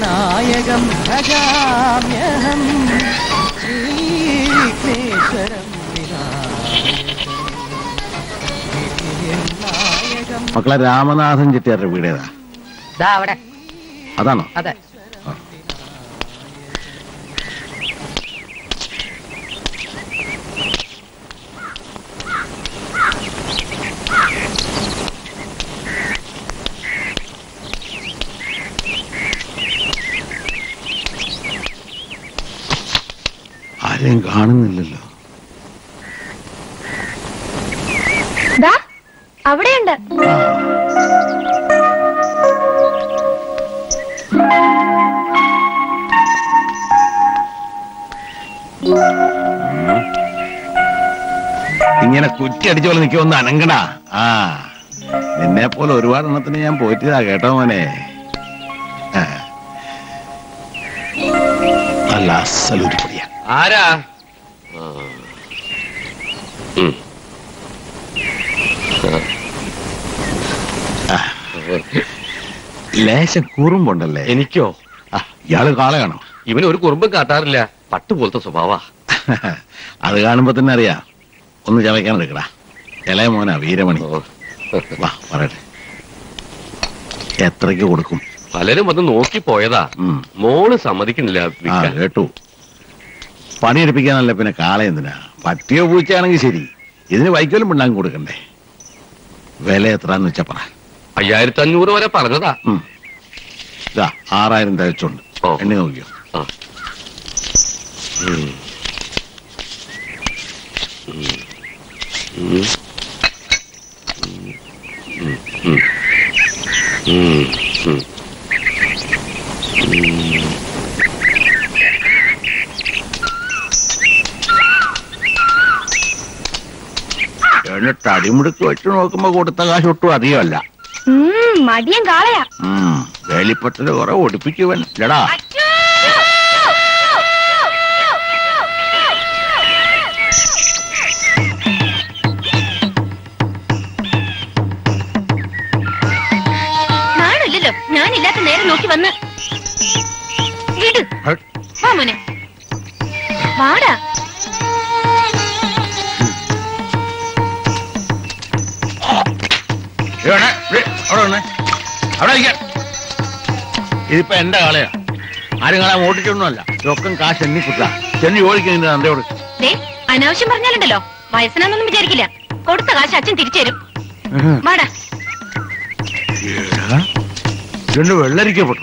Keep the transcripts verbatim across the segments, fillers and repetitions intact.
നായകം ഭജാമ്യഹം ശ്രീവിഘ്നേശ്വരം വിനായകം. മക്കളെ രാമനാഥൻ ചെട്ടിയാരുടെ വീടേതാ? അവിടെ അതാണോ? അതെ. ആരെയും കാണുന്നില്ലല്ലോ. അവിടെയുണ്ട്. ഇങ്ങനെ കുറ്റി അടിച്ച പോലെ നിൽക്കുമെന്ന് അനങ്ങടാ. ആ നിന്നെ പോലെ ഒരുപാട് എണ്ണത്തിന് ഞാൻ പോയിട്ടാ കേട്ടോ മോനെ. നല്ല അസലൂരിപ്പൊടിയാ. ആരാ? ലേശം കുറുമ്പുണ്ടല്ലേ? എനിക്കോ? ഇയാള് കാളയാണോ? ഇവന് ഒരു കുറുമ്പും കാട്ടാറില്ല. പട്ടുപോലത്തെ സ്വഭാവ. അത് കാണുമ്പോ തന്നെ അറിയാ. ഒന്ന് ചവയ്ക്കാൻ എടുക്കടാ. ഇളയ മോനാ വീരമണി. വാ പറയട്ടെ, എത്രയ്ക്ക് കൊടുക്കും? പലരും വന്ന് നോക്കി പോയതാ. മോള് സമ്മതിക്കണില്ല. കേട്ടു. പണിയെടുപ്പിക്കാനല്ല പിന്നെ കാള എന്തിനാ? പറ്റിയോ പൂച്ചയാണെങ്കിൽ ശരി, ഇതിന് വൈക്കോലും പിണ്ണാക്കും കൊടുക്കണ്ടേ? വില എത്രാന്ന് വെച്ചാ പറ. അയ്യായിരത്തി അഞ്ഞൂറ് വരെ പറഞ്ഞതാ. ആറായിരം തയ്ച്ചുണ്ട്. എണ്ണി നോക്കിയോ? എന്നിട്ട് അടിമുടുക്ക് വെച്ച് നോക്കുമ്പോ കൊടുത്ത കാശ് ഒട്ടും അധികമല്ല. മടിയൻ കാളയാ. വേലിപ്പട്ടല് കുറെ ഒടിപ്പിക്കുവൻ ലടാ. നാണില്ലല്ലോ, ഞാനില്ലാത്ത നേരം നോക്കി വന്ന് വിട്. വാ മോനെ, വാടാ. ഇതിപ്പോ എന്റെ കാളയാ. ആരും കാണാൻ ഓടിച്ചൊന്നുമല്ല. ഇതൊക്കെ കാശ് എണ്ണി കുത്താ. ചെന്നി ഓടിക്കുന്നതിന്റെ തന്തയോട്. അനാവശ്യം പറഞ്ഞാലുണ്ടല്ലോ, വയസ്സനാന്നൊന്നും വിചാരിക്കില്ല. കൊടുത്ത കാശ് അച്ഛൻ തിരിച്ചു തരും. വാടാ. രണ്ട് വെള്ളരിക്കപ്പെട്ടു.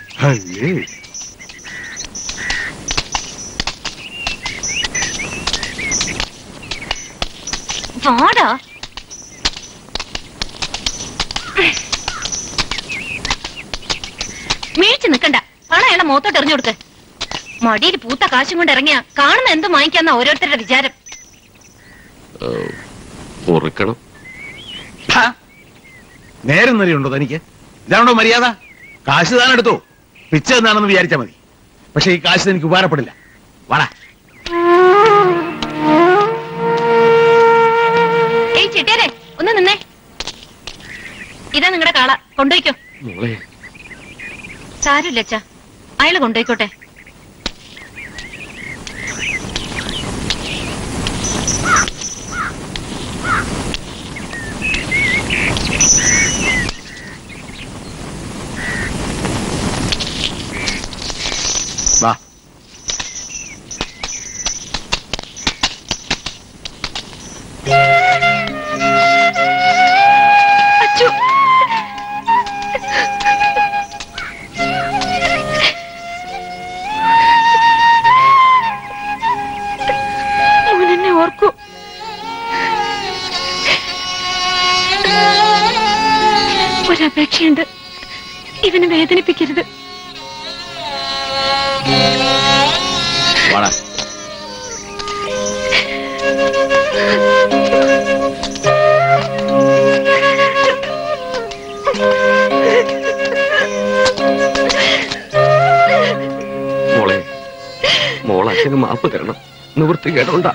വാടാ. മേടിച്ചു നിക്കണ്ട, പണം അയാളെ മുഖത്തോട്ട് എറിഞ്ഞു കൊടുക്ക്. മടിയിൽ പൂത്ത കാശും കൊണ്ട് ഇറങ്ങിയ കാണുന്ന എന്തും വാങ്ങിക്കാന്ന ഓരോരുത്തരുടെ വിചാരം. നേരം നിറയുണ്ടോ തനിക്ക്? ഇതാണോ മര്യാദ? കാശ് താൻ എടുത്തോ, പിച്ച എന്നാണെന്ന് വിചാരിച്ചാ മതി. പക്ഷെ ഈ കാശ് എനിക്ക് ഉപകാരപ്പെടില്ല. വാടാ. ഏയ് ചെട്ടിയാരെ, ഒന്ന് നിന്നേ. ഇതാ നിങ്ങളുടെ കാള, കൊണ്ടുപോയിക്കോ. സാരമില്ല അച്ഛാ, അയാള് കൊണ്ടുപോയിക്കോട്ടെ. വാ. അച്ചു, മോനെന്നെ ഓർക്കൂ. ഒരപേക്ഷയുണ്ട്, ഇവനെ വേദനിപ്പിക്കരുത്. വാടാ. മോളെ, മോൾ അച്ഛന് മാപ്പ് തരണം. നിവൃത്തി കേട്ടോണ്ടാ.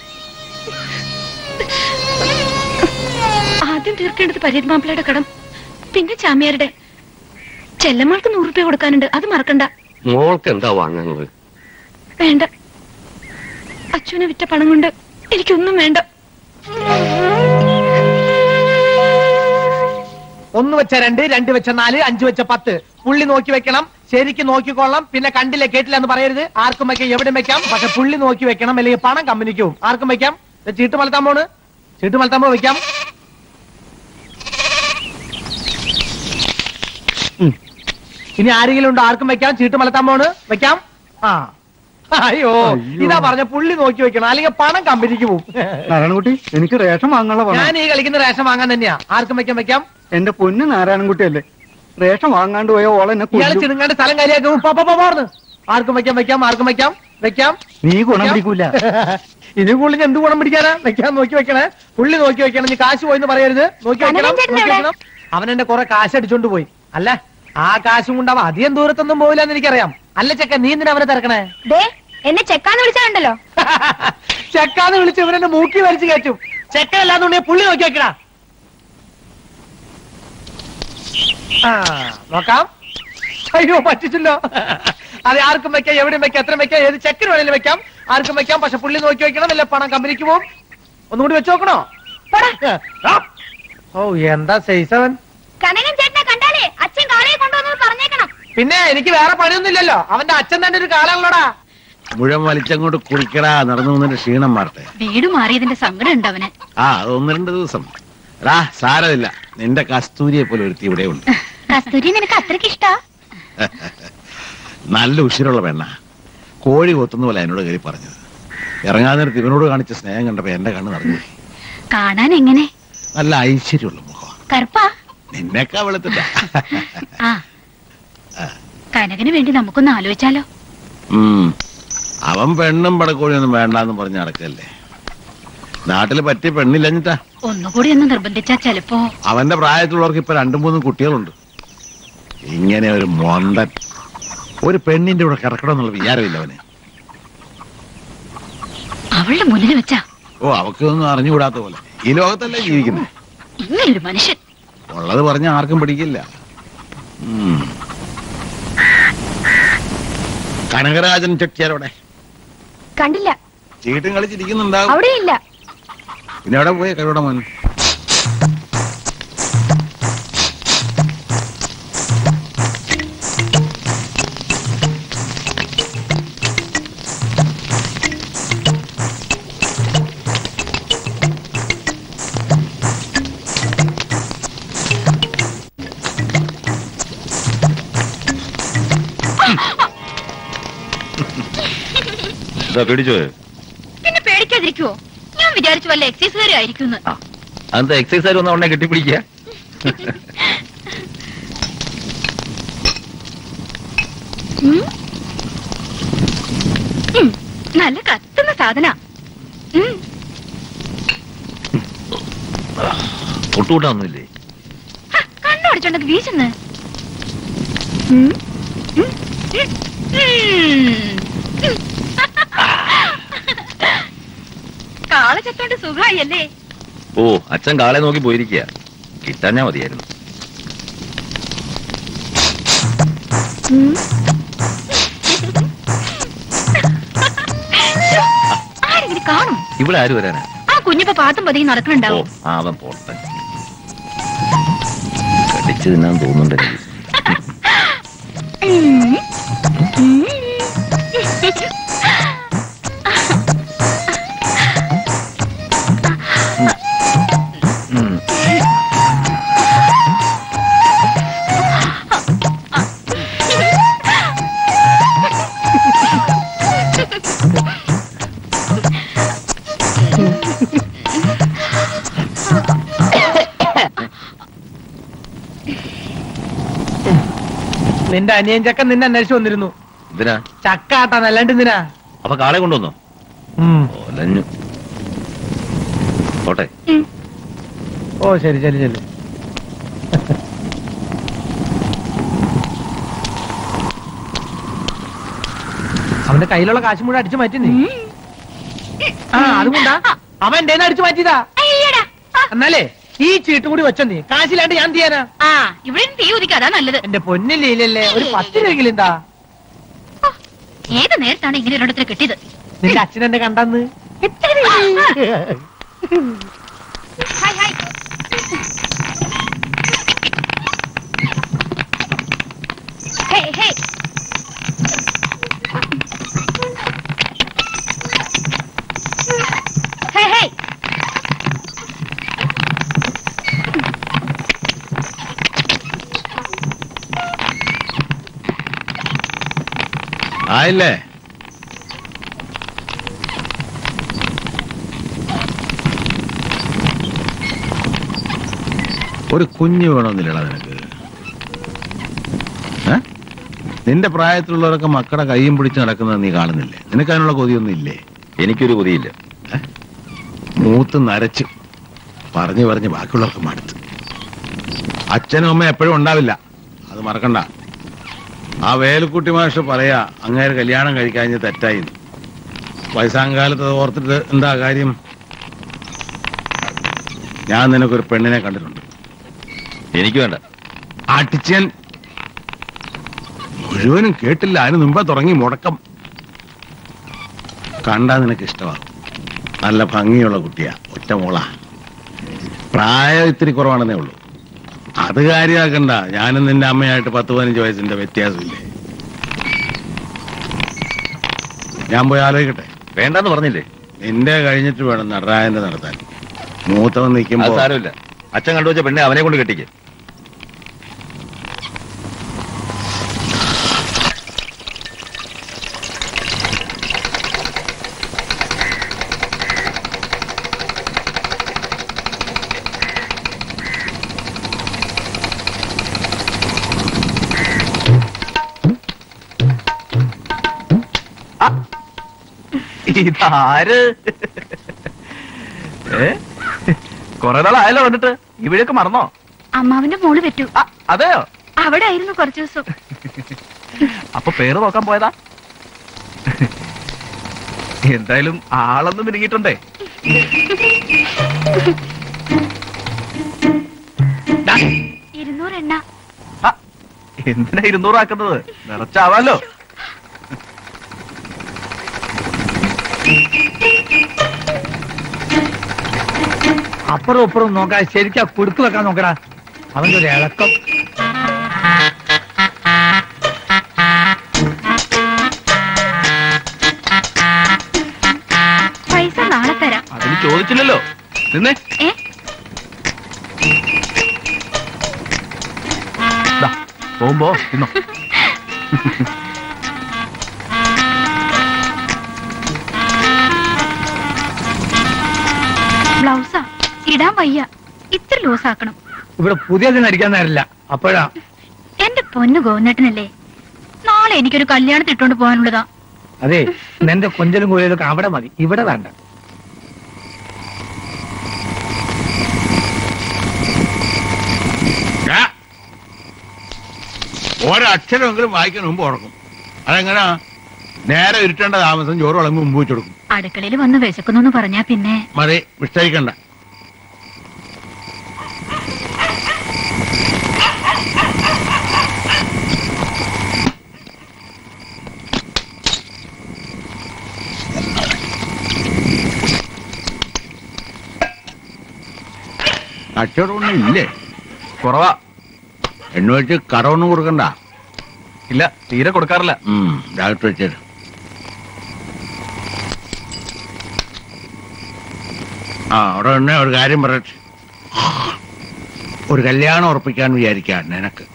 ആദ്യം തീർക്കേണ്ടത് പരീത് മാപ്പിളയുടെ കടം, പിന്നെ ചാമിയാരുടെ. ചെല്ലമ്മൾക്ക് നൂറ് രൂപ കൊടുക്കാനുണ്ട്, അത് മറക്കണ്ട. മോൾക്ക് എന്താ വാങ്ങാനുള്ളത്? വേണ്ട, അച്ഛനെ വിറ്റ പണം കൊണ്ട് എനിക്കൊന്നും വേണ്ട. ഒന്ന് വെച്ച രണ്ട്, രണ്ട് വെച്ച നാല്, അഞ്ചു വെച്ച പത്ത്. പുള്ളി നോക്കി വെക്കണം, ശരിക്കും നോക്കിക്കൊള്ളാം. പിന്നെ കണ്ടില്ല കേട്ടില്ല എന്ന് പറയരുത്. ആർക്കും വെക്കാം, എവിടെയും വെക്കാം. പക്ഷെ പുള്ളി നോക്കി വെക്കണം, അല്ലെങ്കിൽ പണം കമ്പനിക്ക് പോകും. ആർക്കും വെക്കാം. ചീട്ട് മലത്താൻ പോണ്, ചീട്ട് മലത്താൻ പോ വെക്കാം. ഇനി ആരെങ്കിലും ഉണ്ടോ? ആർക്കും വെക്കാം. ചീട്ട് മലത്താൻ പോണ്, വെക്കാം. ആ അയ്യോ, ഇതാ പറഞ്ഞ പുള്ളി നോക്കി വെക്കണം, അല്ലെങ്കിൽ പണം കമ്പനിക്ക് പോകും. നാരായണൻകുട്ടി, എനിക്ക് റേഷൻ വാങ്ങാനുള്ള ഞാൻ ഈ കളിക്കുന്ന റേഷൻ വാങ്ങാൻ തന്നെയാ. ആർക്കും വെക്കാം, വെക്കാം. എന്റെ പൊന്ന് നാരായണൻകുട്ടി അല്ലേ, റേഷൻ വാങ്ങാണ്ട് പോയ ഓളെന്നെ ഇയാള് ചിടുങ്ങാണ്ട് സ്ഥലം കാര്യമാക്കും. പോർന്ന് ആർക്കും വെക്കാം, വെക്കാം. ആർക്കും വെക്കാം, വെക്കാം. നീ ഗുണം പിടിക്കൂല. ഇനി കൂടുതൽ എന്ത് ഗുണം പിടിക്കാനാ? വെക്കാൻ നോക്കി വെക്കണേ, പുള്ളി നോക്കി വെക്കണം. നീ കാശ് പോയിന്ന് പറയരുത്. നോക്കി വെക്കണം, നോക്കി വെക്കണം. അവൻ എന്റെ കുറെ കാശ് അടിച്ചോണ്ട് പോയി. അല്ല, ആ കാശും കൊണ്ട് അവ അധികം ദൂരത്തൊന്നും പോയില്ലെന്ന് എനിക്കറിയാം. അല്ല ചെക്ക, നീ എന്തിനാ അവനെ തിരക്കണേ? എന്നെ ചെക്കാന്ന് വിളിച്ചാണ്ടല്ലോ. ചെക്കാന്ന് വിളിച്ച് ഇവരെന്നെ മൂക്കി വലിച്ചു കയറ്റും. ചെക്കല്ലാന്നുണ്ടെങ്കിൽ പുള്ളി നോക്കി വെക്കണ. ആ നോക്കാം. അയ്യോ പറ്റിച്ചല്ലോ. അത് ആർക്കും വെക്കാം, എവിടെയും വെക്കാം, എത്ര വെക്കാം, ഏത് ചെക്കിന് വേണേലും വെക്കാം. ആർക്കും വെക്കാം. പക്ഷെ പുള്ളി നോക്കി വെക്കണം, അല്ലെ പണം കമ്പനിക്ക് പോകും. ഒന്നുകൂടി വെച്ച് നോക്കണോ? ഓ എന്താ സൈസവൻ. കനകൻ ചേട്ടനെ കണ്ടാലേ അച്ഛൻ കാളയെ കൊണ്ടുവന്നത് പറഞ്ഞേക്കണം. പിന്നെ എനിക്ക് വേറെ പണിയൊന്നും ഇല്ലല്ലോ. അവന്റെ അച്ഛൻ തന്നെ ഒരു കാലാണല്ലോടാ. മുഴം വലിച്ചങ്ങോട്ട് കുടിക്കടാ, നടന്നു വന്നിട്ട് ക്ഷീണം മാറട്ടെ. വീട് മാറിയതിന്റെ സങ്കടം ഉണ്ട് അവന്. ആ അത് ഒന്ന് രണ്ട് ദിവസം. റാ സാരമില്ല, നിന്റെ കസ്തൂരിയെ പോലെ ഒരുത്തി ഇവിടെ ഉണ്ട്. കസ്തൂരി നിനക്ക് അത്രയ്ക്ക് ഇഷ്ടാ? നല്ല ഉഷിരുള്ള പെണ്ണ, കോഴി കൊത്തുന്ന പോലെ എന്നോട് കയറി പറഞ്ഞത്. ഇറങ്ങാൻ നേരത്ത് ഇവനോട് കാണിച്ച സ്നേഹം കണ്ടപ്പോ എന്റെ കണ്ണ് നിറഞ്ഞു. കാണാൻ എങ്ങനെ? നല്ല ഐശ്വര്യമുള്ള മുഖം. കറുപ്പാ? നിന്നെക്കാ വെളുത്തിട്ട. ആ കനകന് വേണ്ടി നമുക്കൊന്ന് ആലോചിച്ചാലോ? ഉം അവൻ പെണ്ണും പടക്കോഴിയൊന്നും വേണ്ടാന്ന് പറഞ്ഞ് നടക്കല്ലേ. നാട്ടില് പറ്റിയ പെണ്ണില്ലഞ്ഞിട്ടാ. ഒന്നുകൂടി ഒന്ന് നിർബന്ധിച്ചാ ചെലപ്പോ. അവന്റെ പ്രായത്തിലുള്ളവർക്ക് ഇപ്പൊ രണ്ടും മൂന്നും കുട്ടികളുണ്ട്. ഇങ്ങനെ ഒരു മൊന്തൻ ഒരു പെണ്ണിന്റെ കൂടെ കിടക്കണം എന്നുള്ള വിചാരമില്ല അവന്. അവളുടെ മുന്നിൽ വെച്ചാ ഓ അവക്കൊന്നും അറിഞ്ഞുകൂടാത്ത പോലെ. ഈ ലോകത്തല്ലേ ജീവിക്കുന്നത്. ഇങ്ങനൊരു മനുഷ്യൻ ഉള്ളത് പറഞ്ഞ ആർക്കും പിടിക്കില്ല. കനകരാജൻ ചെട്ടിയാരോടെ കണ്ടില്ല. ചീട്ടും കളിച്ചിരിക്കുന്നുണ്ടാവും. അവിടെയില്ല. പിന്നെ എവിടെ പോയി കഴിവിടെ മോൻ? പേടിച്ചോ? പിന്നെ പേടിക്കാതിരിക്കുവോ? ഞാൻ വിചാരിച്ചു വല്ല എക്സൈസുകാരും ആയിരിക്കും. അതെന്താ എക്സൈസുകാർ വന്ന ഉടനെ കെട്ടിപ്പിടിക്കുക? നല്ല കത്തുന്ന സാധന. പൊട്ടുകൂട്ടാന്നില്ലേ? കണ്ണോടിച്ചോണ്ടൊക്കെ വീശുന്നു. കാള ചത്തോണ്ട് സുഖായല്ലേ? ഓ അച്ഛൻ കാളെ നോക്കി പോയിരിക്കുക. കിട്ടാഞ്ഞാ മതിയായിരുന്നു. ആരെങ്കിലും കാണും? ഇവിടെ ആര് വരാനാ? ആ കുഞ്ഞിപ്പോ പാത്തും പതിയും നടക്കണുണ്ടാവും. അവൻ പോട്ടെ, കടിച്ചു തിന്നാൻ തോന്നുന്നുണ്ടെങ്കിൽ. നിന്റെ അനിയൻ ചക്കൻ നിന്നെ അന്വേഷിച്ചു വന്നിരുന്നു. എന്തിനാ? ചക്ക ആട്ടാൻ അല്ലാണ്ട് എന്തിനാ? അപ്പൊ കാളെ കൊണ്ടുവന്നോ? ഓലഞ്ഞു. പോട്ടെ. ഓ ശരി ശരി ശരി. അവന്റെ കയ്യിലുള്ള കാശ് മുഴുവൻ അടിച്ചു മാറ്റി. നീ ആ അതുകൊണ്ടാ അവൻ എന്റെ അടിച്ചു മാറ്റിയതാ. എന്നാലേ ഈ ചീട്ടും കൂടി വെച്ചോ. നീ കാശില്ലാണ്ട് ഞാൻ ചെയ്യാനാ? ആ ഇവിടെ തീ ഉദിക്കാതാ നല്ലത്. എന്റെ പൊന്നില്ലല്ലേ, ഒരു പത്ത് രൂപയിലെന്താ? ഏത് നേരത്താണ് ഇങ്ങനെ ഒരിടത്തിൽ കിട്ടിയത്? നിന്റെ അച്ഛൻ എന്നെ കണ്ടെന്ന്. Hi hi. Hey hey. Hey hey. ആയില്ലേ? ഒരു കുഞ്ഞ് വേണമെന്നില്ലടാ നിനക്ക്? ഏ? നിന്റെ പ്രായത്തിലുള്ളവരൊക്കെ മക്കളുടെ കൈയും പിടിച്ച് നടക്കുന്നത് നീ കാണുന്നില്ലേ? നിനക്ക് അതിനുള്ള കൊതിയൊന്നും ഇല്ലേ? എനിക്കൊരു കൊതിയില്ല. മൂത്ത് നരച്ച് പറഞ്ഞു പറഞ്ഞ് ബാക്കിയുള്ളവർക്ക് മടുത്ത്. അച്ഛനും അമ്മയും എപ്പോഴും ഉണ്ടാവില്ല, അത് മറക്കണ്ട. ആ വേലുക്കുട്ടി മാഷ് പറയാ അങ്ങേര് കല്യാണം കഴിക്കാഞ്ഞ് തെറ്റായി. വയസ്സാങ്കാലത്ത് അത് ഓർത്തിട്ട് എന്താ കാര്യം? ഞാൻ നിനക്കൊരു പെണ്ണിനെ കണ്ടിട്ടുണ്ട്. എനിക്ക് വേണ്ട. ആട്ടിച്ചൻ മുഴുവനും കേട്ടില്ല, അതിന് മുമ്പേ തുടങ്ങി മുടക്കം. കണ്ടാ നിനക്ക് ഇഷ്ടമാകും. നല്ല ഭംഗിയുള്ള കുട്ടിയാ, ഒറ്റ മോളാ. പ്രായം ഇത്തിരി കുറവാണെന്നേ ഉള്ളൂ. അത് കാര്യമാക്കണ്ട. ഞാനും നിന്റെ അമ്മയായിട്ട് പത്ത് പതിനഞ്ച് വയസ്സിന്റെ വ്യത്യാസമില്ലേ? ഞാൻ പോയി ആലോചിക്കട്ടെ. വേണ്ടെന്ന് പറഞ്ഞില്ലേ? നിന്റെ കഴിഞ്ഞിട്ട് വേണം നടരാജന്റെ നടത്താൻ. മൂത്തവൻ നിൽക്കുമ്പോ സാരമില്ല. അച്ഛൻ കണ്ടുവച്ച പെണ്ണെ അവനെ കൊണ്ട് കെട്ടിക്ക്. ഇതാര്? കൊറേ നാളായല്ലോ വന്നിട്ട്. ഇവിടെയൊക്കെ മറന്നോ? അമ്മാവിന്റെ മോള് പറ്റൂ. അതെയോ? അവിടെ ആയിരുന്നു കുറച്ചു ദിവസം. അപ്പൊ പേര് നോക്കാൻ പോയതാ? എന്തായാലും ആളൊന്നും മിനുങ്ങിയിട്ടുണ്ടേ. ഇരുന്നൂറ് എണ്ണ. എന്തിനാ ഇരുന്നൂറാക്കുന്നത്? നിറച്ചാവാലോ. അപ്പുറം ഇപ്പുറം നോക്കാൻ ശരിക്കാ കുടുക്ക് വെക്കാൻ നോക്കടാ. അവന്റെ ഒരു ഇളക്കം. പൈസ നാളെ തരാം. അതിന് ചോദിച്ചില്ലല്ലോ. നിന്നേ. ഏ? പോകുമ്പോ തിന്നോ. ബ്ലൗസാ ഇടാൻ വയ്യ, ഇത്ര ലൂസ് ആക്കണം. ഇവിടെ പുതിയതിന് അടിക്കാൻ നേരില്ല. അപ്പോഴാ എന്റെ പൊന്നു ഗോവിന്ദേട്ടനല്ലേ, നാളെ എനിക്കൊരു കല്യാണത്തിന് ഇട്ടോണ്ട് പോകാനുള്ളതാ. അതെ, നിന്റെ കൊഞ്ചലും കോയിലൊക്കെ അവിടെ മതി, ഇവിടെ വേണ്ട. ഒരക്ഷരമെങ്കിലും വായിക്കാൻ മുമ്പ് ഉറക്കും. അതെങ്ങനാ? നേരെ ഇരുട്ടേണ്ട താമസം ചോറ് വിളമ്പ് മുമ്പ് വെച്ചു കൊടുക്കും. അടുക്കളയിൽ വന്ന് വിശക്കുന്നു പറഞ്ഞാ പിന്നെ മതി, വിഷ്ടയിക്കണ്ട. കച്ചവടമൊന്നും ഇല്ലേ? കുറവാ. എണ്ണ വെച്ച് കടമൊന്നും കൊടുക്കണ്ട. ഇല്ല, തീരെ കൊടുക്കാറില്ല. ഡയറക്റ്റ് വെച്ചത്. ആ അവിടെ തന്നെ ഒരു കാര്യം പറയട്ടെ. ഒരു കല്യാണം ഉറപ്പിക്കാൻ വിചാരിക്കാൻ നിനക്ക്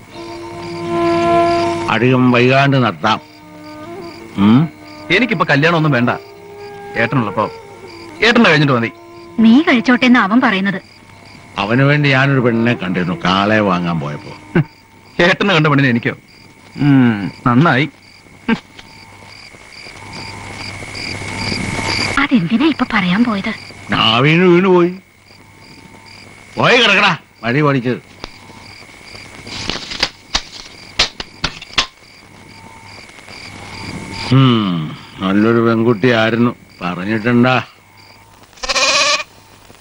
അധികം വൈകാണ്ട് നടത്താം. എനിക്കിപ്പോ കല്യാണം ഒന്നും വേണ്ട. ഏട്ടനുള്ളപ്പോ ഏട്ടന്റെ കഴിഞ്ഞിട്ട് മതി. നീ കഴിച്ചോട്ടെ എന്ന് അവൻ പറയുന്നത്. അവന് വേണ്ടി ഞാനൊരു പെണ്ണിനെ കണ്ടിരുന്നു കാളെ വാങ്ങാൻ പോയപ്പോ. ഏട്ടനെ കണ്ട പെണ്ണിനെ എനിക്കോ? നന്നായി. അതെന്തിനാ ഇപ്പൊ പറയാൻ പോയത്? നാവീണ് വീണ് പോയി പോയി കിടക്കടാ വഴി പഠിച്ചത്. നല്ലൊരു പെൺകുട്ടി ആയിരുന്നു, പറഞ്ഞിട്ടുണ്ടാ?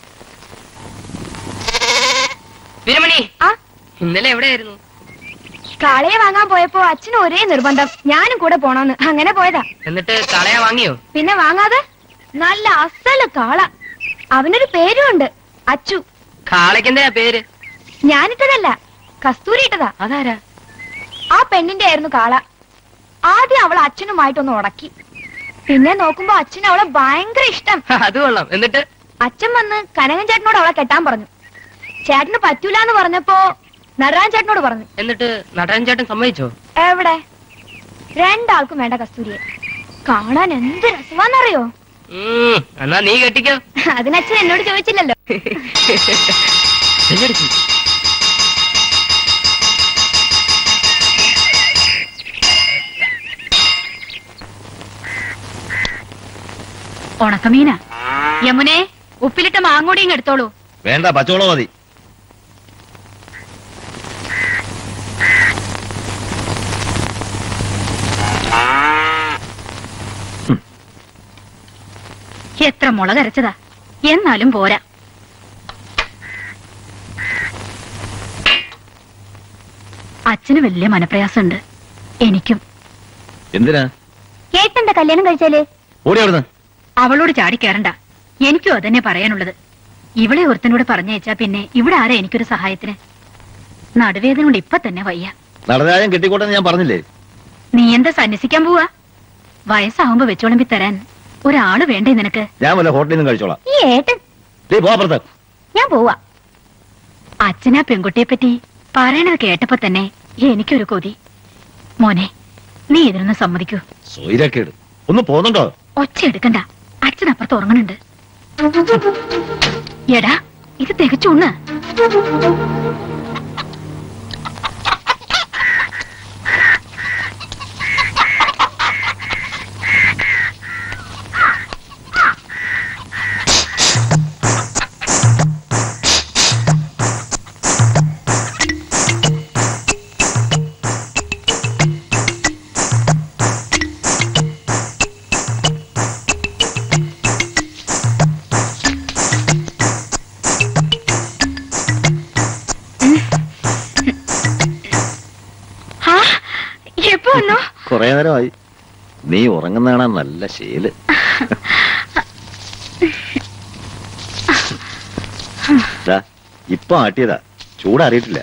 വീരമണി, ഇന്നലെ എവിടെയായിരുന്നു? കാളയെ വാങ്ങാൻ പോയപ്പോ അച്ഛന് ഒരേ നിർബന്ധം, ഞാനും കൂടെ പോണോന്ന്. അങ്ങനെ പോയതാ. എന്നിട്ട് കാളയെ വാങ്ങിയോ? പിന്നെ വാങ്ങാതെ. നല്ല അസല് കാള. അവനൊരു പേരും ഉണ്ട്, അച്ചു. കാളയ്ക്കെന്താ പേര്? ഞാനിട്ടതല്ല, കസ്തൂരി ഇട്ടതാ. അതാരാ? ആ പെണ്ണിന്റെ ആയിരുന്നു കാള. ആദ്യം അവൾ അച്ഛനുമായിട്ടൊന്ന് ഉടക്കി. പിന്നെ നോക്കുമ്പോ അച്ഛന് അവളെ ഭയങ്കര ഇഷ്ടം. അത് കൊള്ളാം. എന്നിട്ട് അച്ഛൻ വന്ന് കനകൻ ചേട്ടനോട് അവളെ കെട്ടാൻ പറഞ്ഞു. ചേട്ടന് പറ്റൂലെന്ന് പറഞ്ഞപ്പോ നടരാജൻ ചേട്ടനോട് പറഞ്ഞു. എന്നിട്ട് നടരാജൻ ചേട്ടൻ സമ്മതിച്ചോ? എവിടെ, രണ്ടാൾക്കും വേണ്ട കസ്തൂരിയെ. കാണാൻ എന്ത് രസമാന്നറിയോ? എന്നാ നീ കെട്ടിക്കോ. അതിനച്ഛൻ എന്നോട് ചോദിച്ചില്ലല്ലോ. ഉണക്കമീന യമുനെ, ഉപ്പിലിട്ട മാങ്ങോടിയും എടുത്തോളൂ. വേണ്ട, പച്ചവളം മതി. എത്ര മുളകരച്ചതാ, എന്നാലും പോരാ. അച്ഛന് വലിയ മനപ്രയാസമുണ്ട്, എനിക്കും. എന്തിനാ? ഏട്ടന്റെ കല്യാണം കഴിച്ചാലേ? ഓടി അവിടുന്ന്. അവളോട് ചാടിക്കേറണ്ട, എനിക്കും അതന്നെ പറയാനുള്ളത്. ഇവളെ ഒരുത്തനോട് പറഞ്ഞയച്ചാ പിന്നെ ഇവിടെ ആരാ എനിക്കൊരു സഹായത്തിന്? നടുവേദന കൊണ്ട് ഇപ്പൊ തന്നെ വയ്യ. നടരാജൻ കെട്ടിക്കോട്ടെന്ന് ഞാൻ പറഞ്ഞില്ലേ? നീ എന്താ സന്യസിക്കാൻ പോവാ? വയസ്സാവുമ്പോ വെച്ചോളമ്പി തരാൻ ഒരാള് വേണ്ടേ നിനക്ക്? ഞാൻ വല്ല ഹോട്ടലിൽ നിന്നും കഴിച്ചോളാം. ഈ ഏട്ടൻ പോവാ. ഞാൻ പോവാ. അച്ഛനാ പെൺകുട്ടിയെ പറ്റി പറയണത് കേട്ടപ്പോ തന്നെ എനിക്കൊരു കൊതി. മോനെ, നീ ഇതിനൊന്ന് സമ്മതിക്കൂ. സോയിരക്കേട്. ഒന്ന് പോന്നുണ്ടോ? ഒച്ച എടുക്കണ്ട, അച്ഛനപ്പുറത്ത് ഉറങ്ങണുണ്ട്. എടാ, ഇത് തികച്ചൂണ്. കൊറേ നേരമായി. നീ ഉറങ്ങുന്നതാണ് നല്ല ശീല്. ഇപ്പൊ ആട്ടിയതാ, ചൂടറിയിട്ടില്ല.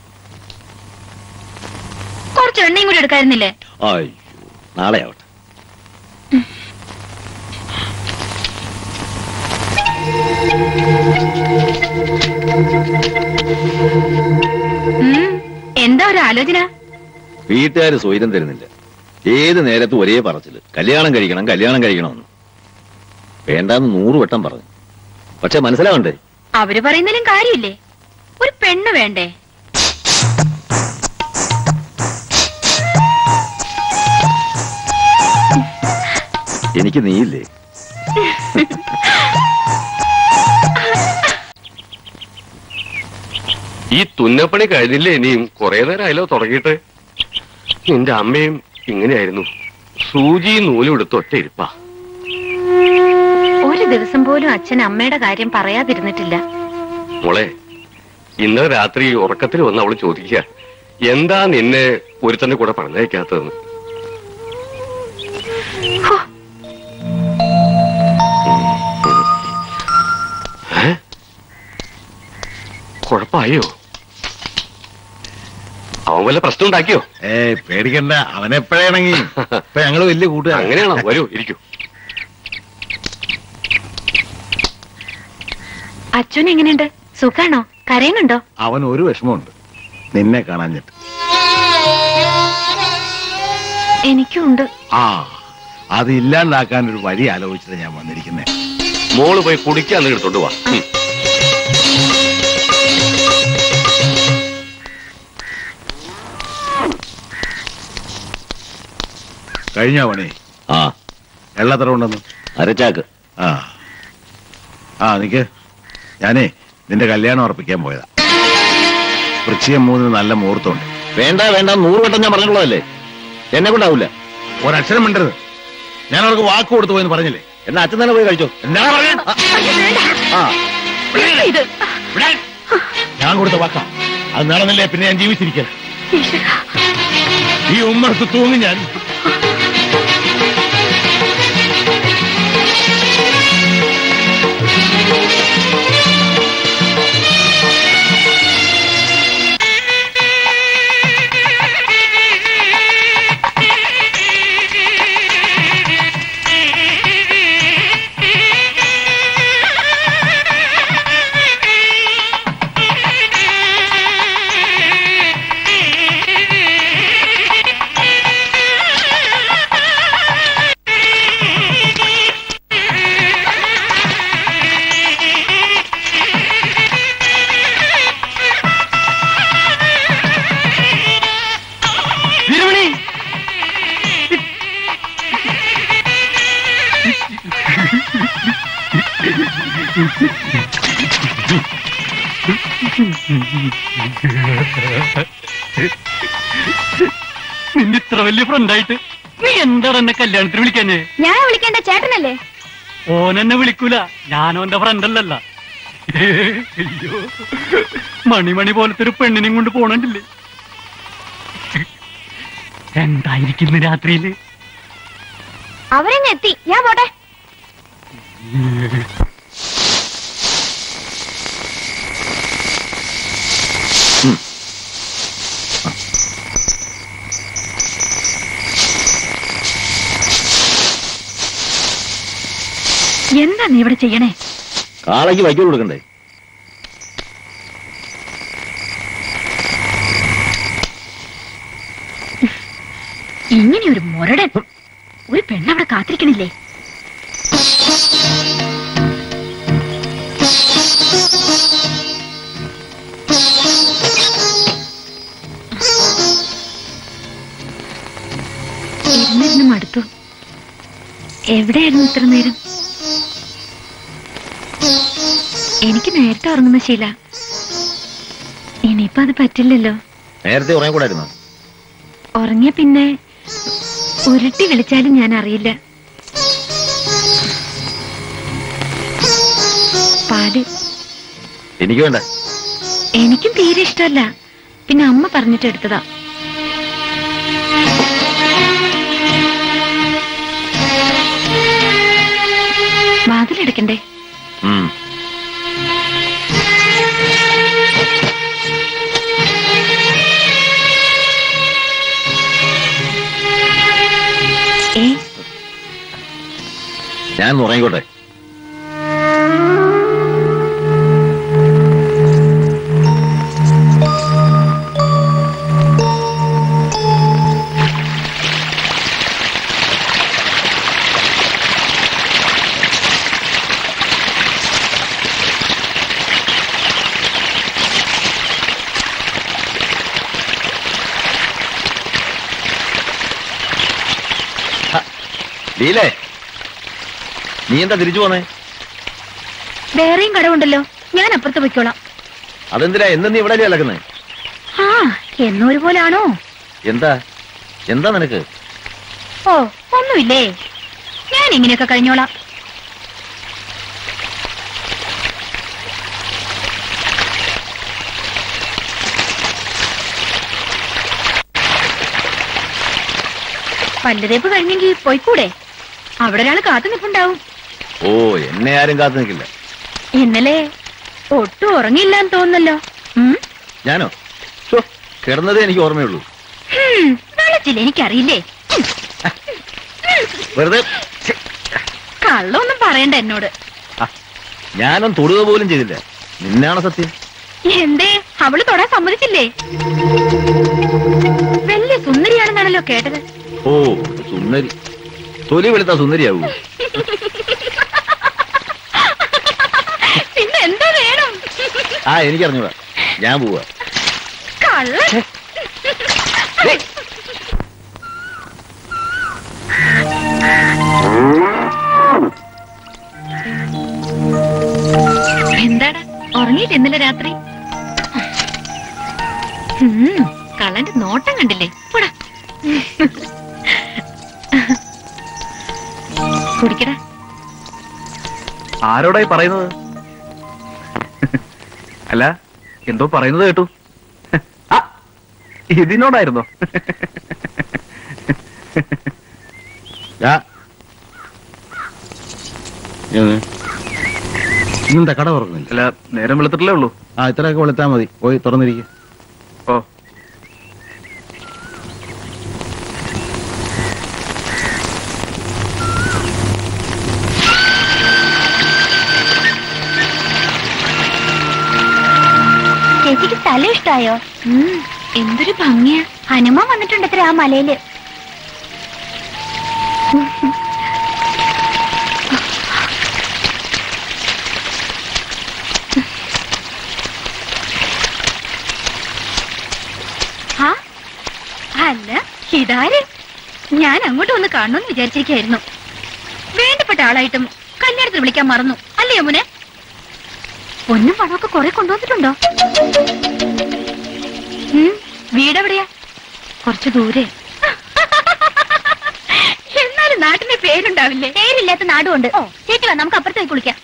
കുറച്ച് എണ്ണയും കൂടി എടുക്കായിരുന്നില്ലേ? അയ്യോ, നാളെ ആവട്ടെ. എന്താ ഒരു ആലോചന? വീട്ടുകാര് സ്വൈരം തരുന്നില്ല. ഏത് നേരത്തും ഒരേ പറച്ചില്, കല്യാണം കഴിക്കണം കല്യാണം കഴിക്കണമെന്ന്. വേണ്ടാന്ന് നൂറ് വട്ടം പറഞ്ഞു. പക്ഷെ മനസ്സിലാവണ്ടേ? അവര് പറയുന്നതിലും കാര്യമില്ലേ? ഒരു പെണ്ണ് വേണ്ടേ? എനിക്ക് നീയില്ലേ? ഈ തുന്നപ്പണി കഴിഞ്ഞില്ലേ? ഇനിയും കുറെ നേരമായല്ലോ തുടങ്ങിയിട്ട്. നിന്റെ അമ്മയും ഇങ്ങനെയായിരുന്നു, സൂചി നൂലും എടുത്ത് ഒറ്റ ഇരിപ്പാ. ഒരു ദിവസം പോലും അച്ഛൻ അമ്മയുടെ കാര്യം പറയാതിരുന്നിട്ടില്ല. മോളെ, ഇന്നലെ രാത്രി ഉറക്കത്തിൽ വന്ന് അവള് ചോദിക്കുക, എന്താ നിന്നെ ഒരുത്തന്റെ കൂടെ പറഞ്ഞയക്കാത്തതെന്ന്. കുഴപ്പമായോ? അവൻ വല്ല പ്രശ്നം ഉണ്ടാക്കിയോ? ഏയ് പേടിക്കണ്ട, അവനെപ്പോഴാണെങ്കിൽ ഇപ്പൊ ഞങ്ങള് വലിയ കൂട്ടുകാർ. അങ്ങനെയാണോ? വരൂ, ഇരിക്കൂ. അച്ഛൻ എങ്ങനെയുണ്ട്? സുഖാണോ? കരയുന്നുണ്ടോ? അവൻ ഒരു വിഷമമുണ്ട്, നിന്നെ കാണാഞ്ഞിട്ട്. എനിക്കുണ്ട്. ആ, അത് ഇല്ലാണ്ടാക്കാൻ ഒരു വഴി ആലോചിച്ചിട്ട് ഞാൻ വന്നിരിക്കുന്നേ. മോള് പോയി കുടിക്കാൻ എടുത്തോണ്ട് വാ. കഴിഞ്ഞോ പണി? ആ. വെള്ളത്ര ഉണ്ടെന്ന്? അരച്ചാക്ക്. ആ ആ നിക്ക്, ഞാനേ നിന്റെ കല്യാണം ഉറപ്പിക്കാൻ പോയതാ. വൃശ്ചികം മൂന്നിന് നല്ല മുഹൂർത്തമുണ്ട്. വേണ്ട വേണ്ട, നൂറ് വട്ടം ഞാൻ പറഞ്ഞിട്ടുള്ളതല്ലേ, എന്നെ കൊണ്ടാവൂല. ഒരക്ഷരം മിണ്ടരുത്. ഞാൻ അവർക്ക് വാക്ക് കൊടുത്തു പോയെന്ന് പറഞ്ഞില്ലേ? എന്നാ അച്ഛൻ തന്നെ പോയി കഴിച്ചോ. എന്താ പറഞ്ഞ? ഞാൻ കൊടുത്ത വാക്കാ, അത് നടന്നില്ലേ പിന്നെ ഞാൻ ജീവിച്ചിരിക്കാം. ഈ ഉമ്മറത്ത് തൂങ്ങി ഞാൻ. നിന്റെ ഇത്ര വലിയ ഫ്രണ്ടായിട്ട് നീ എന്താണ് എന്നെ കല്യാണത്തിന് വിളിക്കാഞ്ഞേ? ഞാൻ വിളിക്കേണ്ട ചേട്ടനല്ലേ? ഓൻ എന്നെ വിളിക്കൂല, ഞാനോന്റെ ഫ്രണ്ടല്ലല്ല. അയ്യോ, മണിമണി പോലത്തെ ഒരു പെണ്ണിനെയും കൊണ്ട് പോണണ്ടില്ലേ? എന്തായിരിക്കുന്നു രാത്രിയില്? അവരെന്നെ എത്തി, ഞാൻ പോട്ടെ. എന്താ നീ ഇവിടെ ചെയ്യണേ? കാളയ്ക്ക് വൈക്കോൽ കൊടുക്കണ്ടേ? ഇങ്ങനെ ഒരു മുരടൻ ഒരു പെണ്ണവിടെ കാത്തിരിക്കണില്ലേ? ഇരുന്നിരുന്ന് മടുത്തു. എവിടെയായിരുന്നു ഇത്ര നേരം? എനിക്ക് നേരത്തെ ഉറങ്ങുന്ന ശീല. ഇനിയിപ്പോ അത് പറ്റില്ലല്ലോ. നേരത്തെ ഉറങ്ങിക്കൂടായിരുന്നോ? ഉറങ്ങിയ പിന്നെ ഉരുട്ടി വിളിച്ചാലും ഞാൻ അറിയില്ല. പാല് എനിക്ക് വേണ്ട. എനിക്കും തീരെ ഇഷ്ടമല്ല. പിന്നെ അമ്മ പറഞ്ഞിട്ട് എടുത്തതാ. വാതിലടക്കണ്ടേ? ഏ ഞാൻ ഉറങ്ങിക്കോട്ടെ. ലീലേ, നീ എന്താ തിരിച്ചു പോന്നേ? വേറെയും കടവുണ്ടല്ലോ, ഞാൻ അപ്പുറത്ത് പൊയ്ക്കോളാം. അതെന്തിനാ എന്ന് നീ ഇവിടെ അലക്കുന്നേ? ആ എന്നൊരു പോലാണോ? എന്താ എന്താ നിനക്ക്? ഓ ഒന്നുമില്ലേ, ഞാൻ ഇങ്ങനെയൊക്കെ കഴിഞ്ഞോളാം. പല്ലുതേപ്പ് കഴിഞ്ഞെങ്കിൽ പോയിക്കൂടെ? അവിടെ ഒരാൾ കാത്തു നിൽപ്പുണ്ടാവും. ഓ, എന്നെ ആരും കാത്തു നിൽക്കില്ല. ഇന്നലെ ഒട്ടും ഉറങ്ങിയില്ലാന്ന് തോന്നുന്നല്ലോ. ഞാനോ? കിടന്നതേ എനിക്ക് ഓർമ്മയുള്ളൂ. വെള്ളച്ചില്ല, എനിക്കറിയില്ലേ. വെറുതെ കള്ളൊന്നും പറയണ്ട എന്നോട്. ഞാനും തൊടുക പോലും ചെയ്തില്ല. നിന്നാണ് സത്യം. എന്തേ അവള് തൊടാൻ സമ്മതിച്ചില്ലേ? വലിയ സുന്ദരിയാണെന്നാണല്ലോ കേട്ടത്. ഓ, സുന്ദരി. തൊലി വെളുത്താ സുന്ദരിയാവൂ? പിന്നെ എന്താ വേണം? ആ എനിക്കറിഞ്ഞൂടാ, ഞാൻ പോവാ. കള്ള എന്താടാ ഉറങ്ങിയിട്ട് ഇന്നലെ രാത്രി? കള്ളന്റെ നോട്ടം കണ്ടില്ലേ? പോടാ കുടിക്കടാ. ആരോടായി പറയുന്നത്? അല്ല, എന്തോ പറയുന്നത് കേട്ടു. ഇതിനോടായിരുന്നോ? ഇന്നെന്താ കട തുറക്കുന്നില്ല? അല്ല, നേരം വെളുത്തിട്ടല്ലേ ഉള്ളൂ. ആ, ഇത്രയൊക്കെ വെളുത്താ മതി. പോയി തുറന്നിരിക്കും. ഓ, ചേച്ചിക്ക് സ്ഥലം ഇഷ്ടായോ? എന്തൊരു ഭംഗിയാ. ഹനുമാൻ വന്നിട്ടുണ്ട് അത്ര ആ മലയില്. അല്ല, ഇതാര്? ഞാൻ അങ്ങോട്ട് വന്ന് കാണണമെന്ന് വിചാരിച്ചിരിക്കായിരുന്നു. വേണ്ടപ്പെട്ട ആളായിട്ടും കല്യാണത്തിന് വിളിക്കാൻ മറന്നു അല്ലേ യമുനെ? പൊന്നും പണമൊക്കെ കുറെ കൊണ്ടുവന്നിട്ടുണ്ടോ? വീടെവിടെയാ? കുറച്ചു ദൂരെ. എന്നാലും നാട്ടിന്റെ പേരുണ്ടാവില്ലേ? പേരില്ലാത്ത നാടുകൊണ്ട്. ഓ ചേച്ചി വാ, നമുക്ക് അപ്പുറത്ത് പോയി കുളിക്കാം.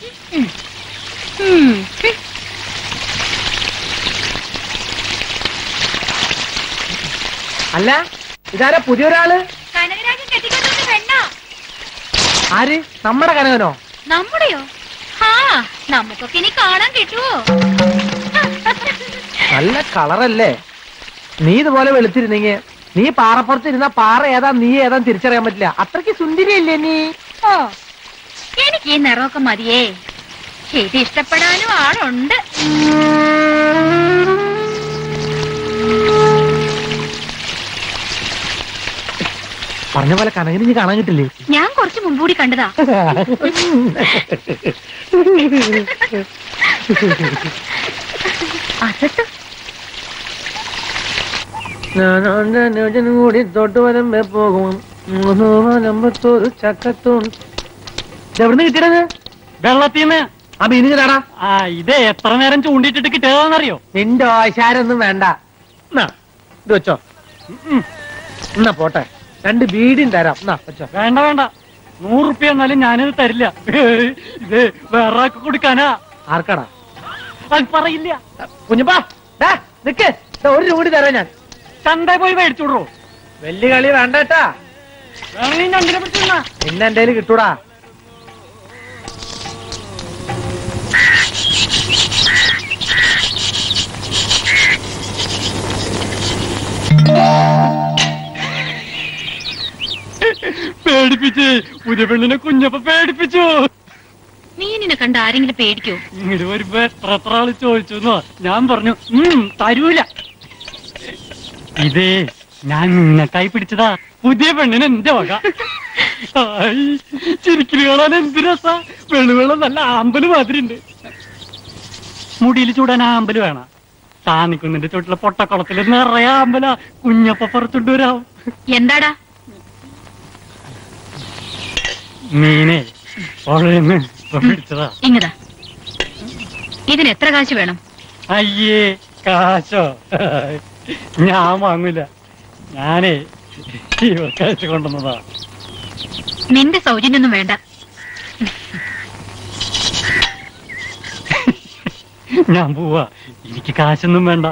അല്ല, ഇതാരാ പുതിയൊരാള്? കനകരാജൻ കെട്ടിക്കൊണ്ടുവന്ന പെണ്ണോ? ആര്? നമ്മുടെ കനകനോ? നമ്മുടെയോ? ആ, നമുക്കൊക്കെ ഇനി കാണാൻ കിട്ടുവോ? നല്ല കളറല്ലേ? നീ ഇതുപോലെ വെളുത്തിരുന്നെങ്കി നീ പാറപ്പുറത്ത് ഇരുന്ന പാറ ഏതാ നീ ഏതാ തിരിച്ചറിയാൻ പറ്റില്ല. അത്രയ്ക്ക് സുന്ദരിയല്ലേ നീ? ഓ, എനിക്ക് ഈ നിറമൊക്കെ മതിയേ. ഇത് ഇഷ്ടപ്പെടാനും ആളുണ്ട്. പറഞ്ഞ പോലെ കനകന് നീ കാണാൻ കിട്ടില്ലേ? ഞാൻ കുറച്ച് മുൻകൂടി കണ്ടതാ. അസത്ത് കൂടി തൊട്ട് വരമ്പേ പോകും. ഒരു ചക്കത്തും എവിടുന്ന് കിട്ടിയത്? വെള്ളത്തിന്ന്. ആ മീനിന് തടാ. ആ, ഇത് എത്ര നേരം ചൂണ്ടിട്ടിട്ട് കിട്ടിയതാണെന്നറിയോ? നിന്റെ ആശാരൊന്നും വേണ്ട. എന്നാ ഇത് വെച്ചോ. എന്നാ പോട്ടെ, രണ്ട് ബീഡിയും തരാം. എന്നാ വെച്ചോ. വേണ്ട വേണ്ട, നൂറുപ്യ എന്നാലും ഞാനിത് തരില്ല. ഇത് വേറെ ആൾക്ക് കൊടുക്കാനാ. ആർക്കാടാ? അത് പറയില്ല. കുഞ്ഞപ്പാ നിക്ക്, ഒരു രൂപ കൂടി തരാം ഞാൻ. ചന്തയിൽ പോയി മേടിച്ചോടോ. വലിയ കളി വേണ്ടട്ടാ. വേണമെങ്കിൽ രണ്ടിനെ പറ്റില്ല. പിന്നെ എന്റെ കയ്യിൽ കിട്ടൂടാ. പേടിപ്പിച്ചേ, പുതിയ പെണ്ണിനെ കുഞ്ഞപ്പ പേടിപ്പിച്ചു. മീനിനെ കണ്ട ആരെങ്കിലും പേടിക്കോ? ഇങ്ങോട്ട് വരുമ്പോ എത്ര എത്ര ആള് ചോദിച്ചു. ഞാൻ പറഞ്ഞു ഉം തരൂല. ഇതേ ഞാൻ നിന്നക്കായി പിടിച്ചതാ. പുതിയ പെണ്ണിന് എന്റെ വക. ചിരിക്കല് കാണാൻ എന്ത് രസാ. വെള്ളുവെള്ളം നല്ല ആമ്പല് മാതിരി ഉണ്ട്. മുടിയിൽ ചൂടാൻ ആമ്പല് വേണം. താന്നിക്കുന്നിന്റെ ചോട്ടിലെ പൊട്ടക്കുളത്തില് നിറയെ ആമ്പല. കുഞ്ഞപ്പ പുറത്തുണ്ട് വരാം. എന്താടാ? മീനെ പൊഴന്ന് പിടിച്ചതാ. ഇങ്ങതാ. ഇതിന് എത്ര കാശ് വേണം? അയ്യേ, കാശോ? ഞാൻ വാങ്ങൂല. ഞാനേ ഇവർക്ക് അയച്ചു കൊണ്ടുവന്നതാ. നിന്റെ സൗജന്യൊന്നും വേണ്ട. ഞാൻ പോവാ. എനിക്ക് കാശൊന്നും വേണ്ട.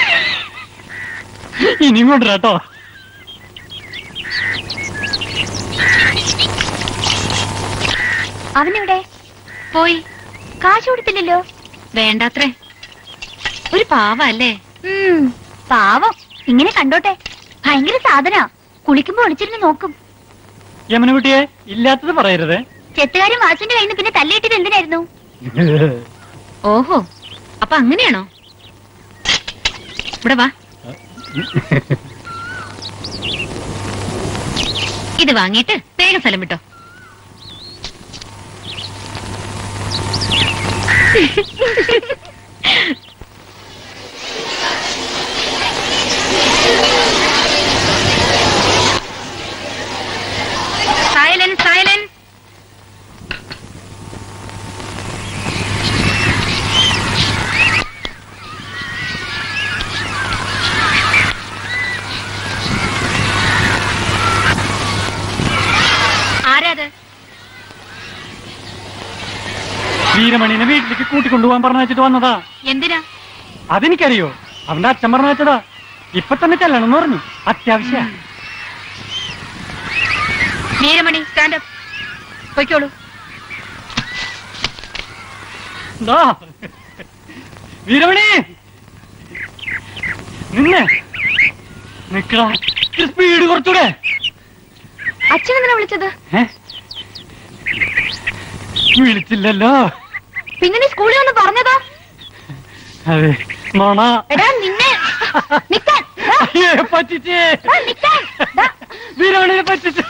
ഇനിയും കൊണ്ടുവരാട്ടോ. അവനെവിടെ പോയി. കാശ് കൊടുത്തില്ലല്ലോ. വേണ്ടാത്രേ. ഒരു പാവ അല്ലേ? ഉം പാവം. ഇങ്ങനെ കണ്ടോട്ടെ, ഭയങ്കര സാധനാ. കുളിക്കുമ്പോ ഒളിച്ചിരുന്ന് നോക്കും. യമന കുട്ടിയെ ഇല്ലാത്തത് പറയരുത്. ചെത്തുകാരൻ വാസുവിന്റെ കയ്യിൽ നിന്ന് പിന്നെ തല്ലിയിട്ടത് എന്തിനായിരുന്നു? ഓഹോ, അപ്പൊ അങ്ങനെയാണോ? ഇവിടെ വാ. ഇത് വാങ്ങിയിട്ട് വേഗം സ്ഥലം വിട്ടോ. Silence silence. ആരാത്? വീരമണിനെ വീട്ടിലേക്ക് കൂട്ടിക്കൊണ്ടുപോകാൻ പറഞ്ഞു വെച്ചിട്ട് വന്നതാ. എന്തിനാ? അതെനിക്കറിയോ? അവന്റെ അച്ഛൻ പറഞ്ഞു വെച്ചതാ. ഇപ്പൊ തന്നെ ചെല്ലണം പറഞ്ഞു. അത്യാവശ്യ. വീരമണി സ്റ്റാൻഡപ്പ് പൊയ്ക്കോളൂ. വീരമണി നിന്നെ നിക്കടാ. സ്പീഡ് കുറച്ചൂടെ. അച്ഛനെന്തിനാ വിളിച്ചത്? വിളിച്ചില്ലല്ലോ. പിന്നെ നീ സ്കൂളിൽ വന്ന് പറഞ്ഞതോ? അതെ നോണ. എടാ നിന്നെ പറ്റിച്ചേ. വീരമണിയെ പറ്റിച്ച്.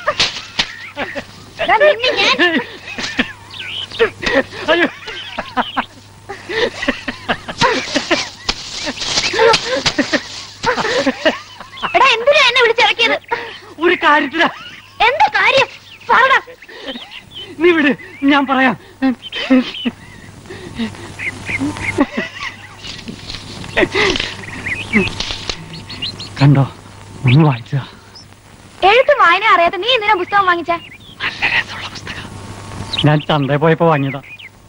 അയ്യോ എടാ എന്തിനാ എന്നെ വിളിച്ചിറക്കിയത്? ഒരു കാര്യത്തിലാ. എന്താ കാര്യം പറടാ. നീ വിട്, ഞാൻ പറയാം. കണ്ടോ, ഒന്ന് വായിച്ച. എഴുത്ത് വായന അറിയാത്ത നീ എന്തിനാ പുസ്തകം വാങ്ങിച്ച? നല്ല രസമുള്ള പുസ്തകം. ഞാൻ ചന്തയിൽ പോയപ്പോ വാങ്ങിയതാ.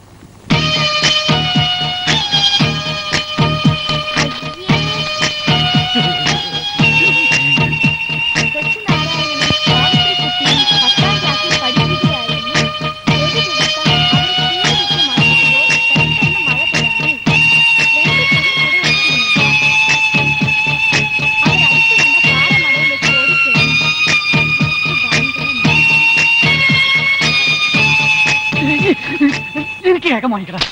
എനിക്ക് കേൾക്കാൻ വാങ്ങിക്കടാ.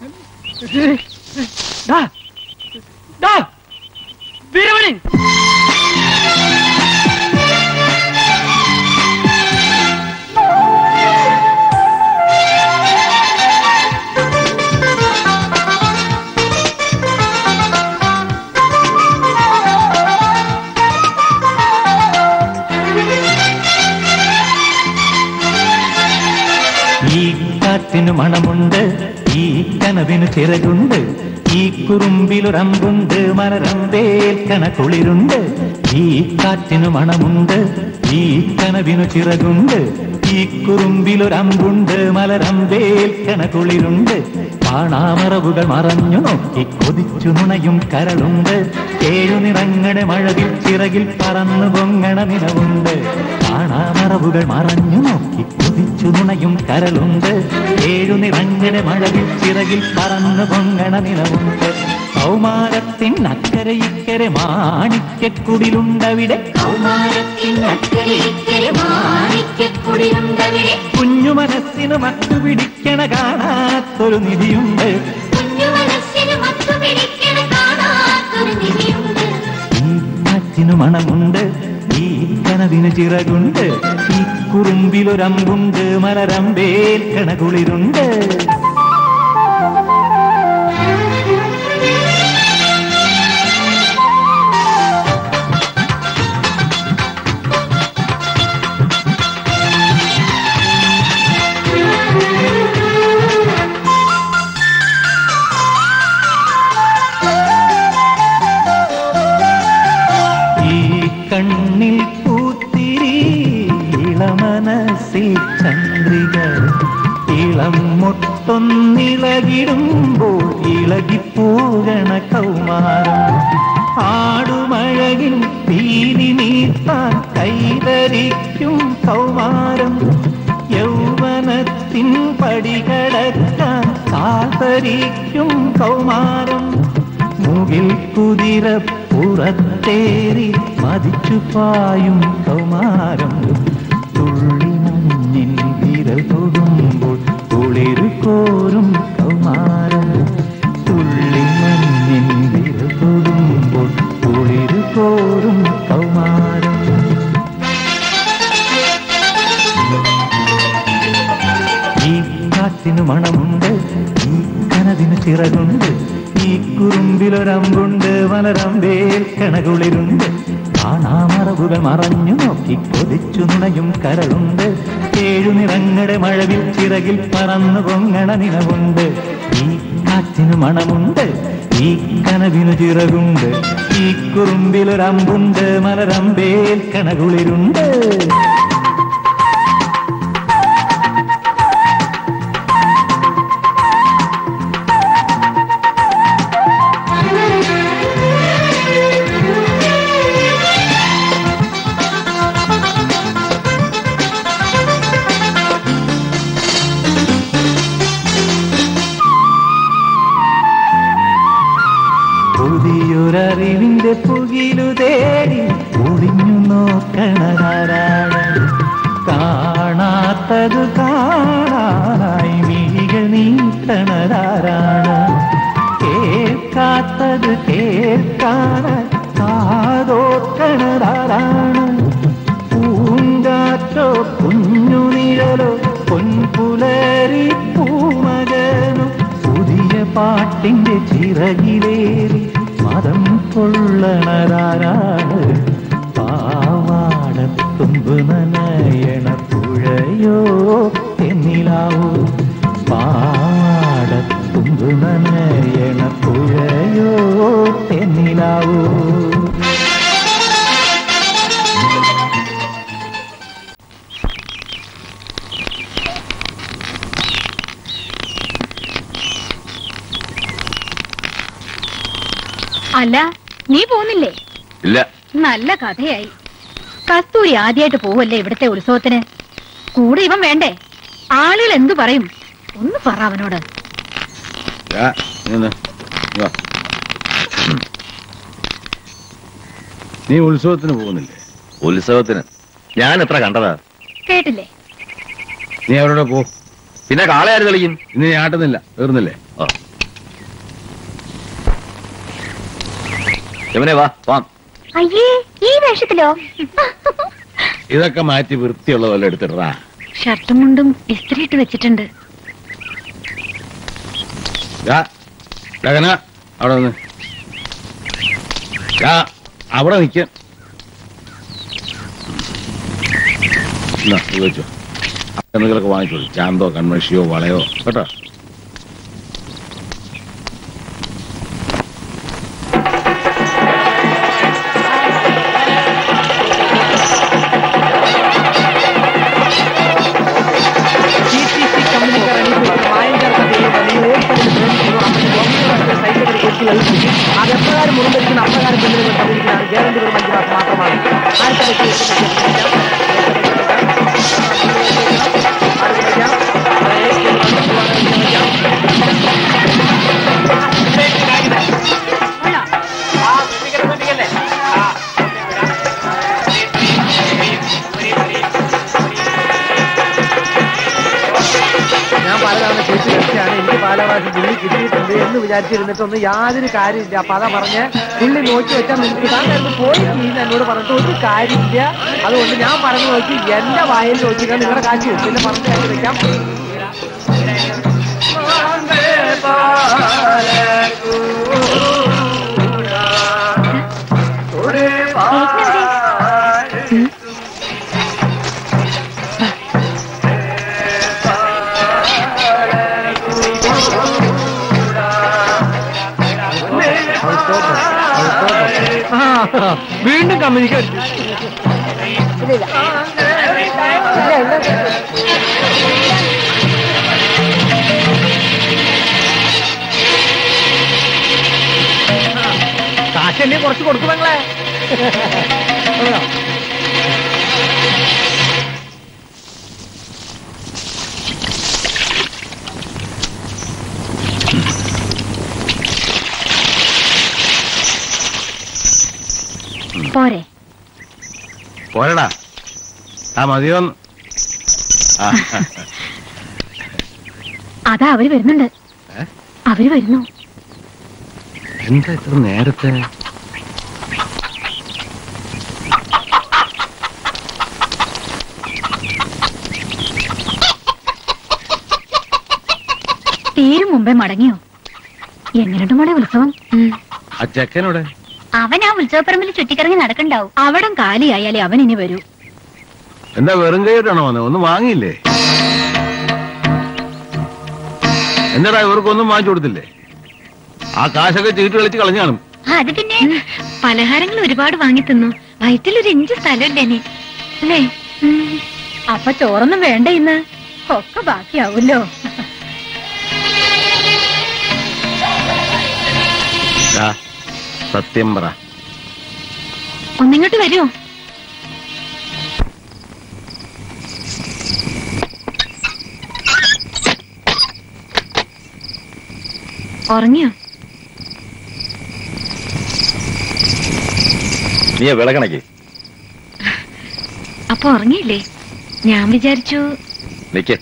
വീരമണി കാറ്റിന് മണമുണ്ട്, ഈ കനവിന് ചിറകുണ്ട്, ഈ കുറുമ്പിലൊരമ്പുണ്ട്, മലരമ്പേൽക്കണ കുളിരുണ്ട്. ഈ കാറ്റിന് മണമുണ്ട്, ഈ കനവിനു ചിറകുണ്ട്, ഈ കുറുമ്പിലൊരമ്പുണ്ട്, മലരമ്പേൽക്കണ കുളിരുണ്ട്. കാണാമറവുകൾ മറഞ്ഞു നോക്കി കൊതിച്ചു നുണയും കരളുണ്ട്. ഏഴു നിറങ്ങളുടെ മഴവിൽ ചിറകിൽ പറന്നു പൊങ്ങണ നിലവുണ്ട്. കാണാമറവുകൾ മറഞ്ഞു നോക്കി കൊതിച്ചു നുണയും കരളുണ്ട്. ഏഴു നിറങ്ങളുടെ മഴവിൽ ചിറകിൽ പറന്നു പൊങ്ങണ നിലവുണ്ട്. കൗമാരത്തിൻ അക്കരെ ഇക്കരെ മാണിക്യക്കുടിലുണ്ടവിടെ. കുഞ്ഞു മനസ്സിന് മറ്റു പിടിക്കണ കാണാത്തൊരു നിധിയുണ്ട്. ഈ കാറ്റിനു മണമുണ്ട്, ഈ കനവിന് ചിറകുണ്ട്, ഈ കുറുമ്പിലൊരമ്പുണ്ട്, മലരമ്പേൽക്കണ കുളിരുണ്ട്. കണ്ണിൽ പൂത്തിരി ഇളമനസ്സിൽ ചന്ദ്രിക, ഇളം മുട്ടൊന്നിളകിടുമ്പോൾ ഇളകിപ്പോകണ കൗമാരം. ആടുമഴകിൽ തീരി നീത്താൻ കൈതരിക്കും കൗമാരം. യൗവനത്തിൻ പടികടക്കാൻ കാതരിക്കും കൗമാരം. മുകിൽ കുതിര പുറത്തേറി മതിച്ചു പായും കൗമാരം. തുള്ളി മഞ്ഞിൻ വിരൽ തൊടുമ്പോൾ കുളിരു കോരും കൗമാരം. തുള്ളി മഞ്ഞിൻ വിരൽ തൊടുമ്പോൾ കുളിരു കോരും കൗമാരം. ഈ കാറ്റിന് മണമുണ്ട്, ഈ കനവിന് ചിറകുണ്ട്, ഈ കുറുമ്പിലൊരമ്പുണ്ട്, മലരമ്പേൽക്കണ കുളിരുണ്ട്. കാണാമറവുകൾ മറഞ്ഞു നോക്കി കൊതിച്ചു നുണയും കരളുണ്ട്. ഏഴു നിറങ്ങളുടെ മഴവിൽ ചിറകിൽ പറന്നു പൊങ്ങണ നിലവുണ്ട്. ഈ കാറ്റിന് മണമുണ്ട്, ഈ കനവിനു ചിറകുണ്ട്, ഈ കുറുമ്പിലൊരമ്പുണ്ട്, മലരമ്പേൽക്കണ കുളിരുണ്ട്. കാണാത്തത് കാണാനായി മിഴികൾ നീട്ടണതാരാണ്? കേൾക്കാത്തത് കേൾക്കാനായി കാതോർക്കണതാരാണ്? പൂങ്കാറ്റോ കുഞ്ഞു നിഴലോ പൊൻപുലരി പൂമകനോ പുതിയ പാട്ടിന്റെ ചിറകിലേറി മതം കൊള്ളണതാരാണ്? പാവാടത്തുമ്പ് നനയണ പുഴയോ എന്നിലാവോ? പാവാടത്തുമ്പ് നനയണ പുഴയോ എന്നിലാവോ? അല്ല, നീ പോന്നില്ലേ? ഇല്ല. നല്ല കഥയായി. കസ്തൂരി ആദ്യമായിട്ട് പോവല്ലേ ഇവിടത്തെ ഉത്സവത്തിന്? കൂടെ ഇവൻ വേണ്ടേ? ആളുകൾ എന്തു പറയും? ഒന്ന് പറ അവനോട്. നീ ഉത്സവത്തിന് പോകുന്നില്ലേ? ഉത്സവത്തിന് ഞാൻ എത്ര കണ്ടതാ? കേട്ടില്ലേ? നീ അവരോട് പോ. പിന്നെ കാളയാര് കളിക്കും? ഇന്ന് നീ ആട്ടുന്നില്ല, തീർന്നില്ലേ? യമുനെ വാ വാം. അയ്യേ, ഈ വേഷത്തിലോ? ഇതൊക്കെ മാറ്റി വൃത്തിയുള്ള പോലെ എടുത്തിട്ടാ. ഷർട്ടും മുണ്ടും ഇസ്ത്രിയിട്ട് വെച്ചിട്ടുണ്ട്. അവിടെ നിന്ന് അവിടെ നിൽക്ക. ചോദിച്ചോ, എന്തെങ്കിലുമൊക്കെ വാങ്ങിച്ചോളൂ. ചാന്തോ കൺമഷിയോ വളയോ കേട്ടോ. അതെപ്രകാരം മുറിഞ്ഞിരിക്കുന്ന അപ്രകാരം പെണ്ണിനെ തന്നിരിക്കുന്നതാണ്. ഗ്യാരണ്ടി വെറും അഞ്ച് മാസം മാത്രമാണ്. ഞാൻ പലതവണ കേട്ട് വെച്ചാണ് എനിക്ക് പാലവാസി പുള്ളി കിട്ടിയിട്ടുണ്ട് എന്ന് വിചാരിച്ചിരുന്നിട്ടൊന്നും യാതൊരു കാര്യമില്ല. അപ്പൊ അതാ പറഞ്ഞ് പുള്ളി നോക്കി വെച്ചാൽ നിങ്ങൾക്ക് താങ്കൾ പോയി നീ എന്നോട് പറഞ്ഞിട്ട് ഒരു കാര്യമില്ല. അതുകൊണ്ട് ഞാൻ പറഞ്ഞു നോക്കി എന്റെ വായിൽ നോക്കിക്കാൻ നിങ്ങളുടെ കാശ് പിന്നെ പറഞ്ഞു കാര്യം വെക്കാം. വീണ്ടും കമ്മ്യൂണിക്കാൻ കാശല്ലേ കുറച്ച് കൊടുക്കും നിങ്ങളെ. പോരെ പോരടാ. ആ മതിയോന്ന്. അതാ അവര് വരുന്നുണ്ട്. അവര് വരുന്നു. എന്താ ഇത്ര നേരത്തെ? തീരും മുമ്പേ മടങ്ങിയോ? എങ്ങനെയുണ്ട് മോളെ ഉത്സവം? ആ ചെക്കനോടെ? അവൻ ആ ഉത്സവപ്പറമ്പിൽ ചുറ്റിക്കറങ്ങി നടക്കണ്ടാവും. അവിടം കാലിയായാലേ അവൻ ഇനി വരൂ. എന്താ വെറും കൈയിട്ടാണോ വന്നത്? ഒന്നും വാങ്ങിയില്ലേ? എന്താടാ ഇവർക്കൊന്നും വാങ്ങിച്ചു കൊടുത്തില്ലേ? ആ കാശൊക്കെ ചീട്ട് കളിച്ച് കളഞ്ഞു കാണും. അത് പിന്നെ പലഹാരങ്ങൾ ഒരുപാട് വാങ്ങി തിന്നു. വയറ്റിലൊരു ഇഞ്ച് സ്ഥലമില്ലേ അല്ലേ? അപ്പൊ ചോറൊന്നും വേണ്ട ഇന്ന്. ഒക്കെ ബാക്കിയാവൂല്ലോ. സത്യം പറ. ഒന്നിങ്ങോട്ട് വരുമോ? ഉറങ്ങിയോ? നീ വിളകണക്ക്. അപ്പൊ ഉറങ്ങിയില്ലേ? ഞാൻ വിചാരിച്ചു. നിക്ക്.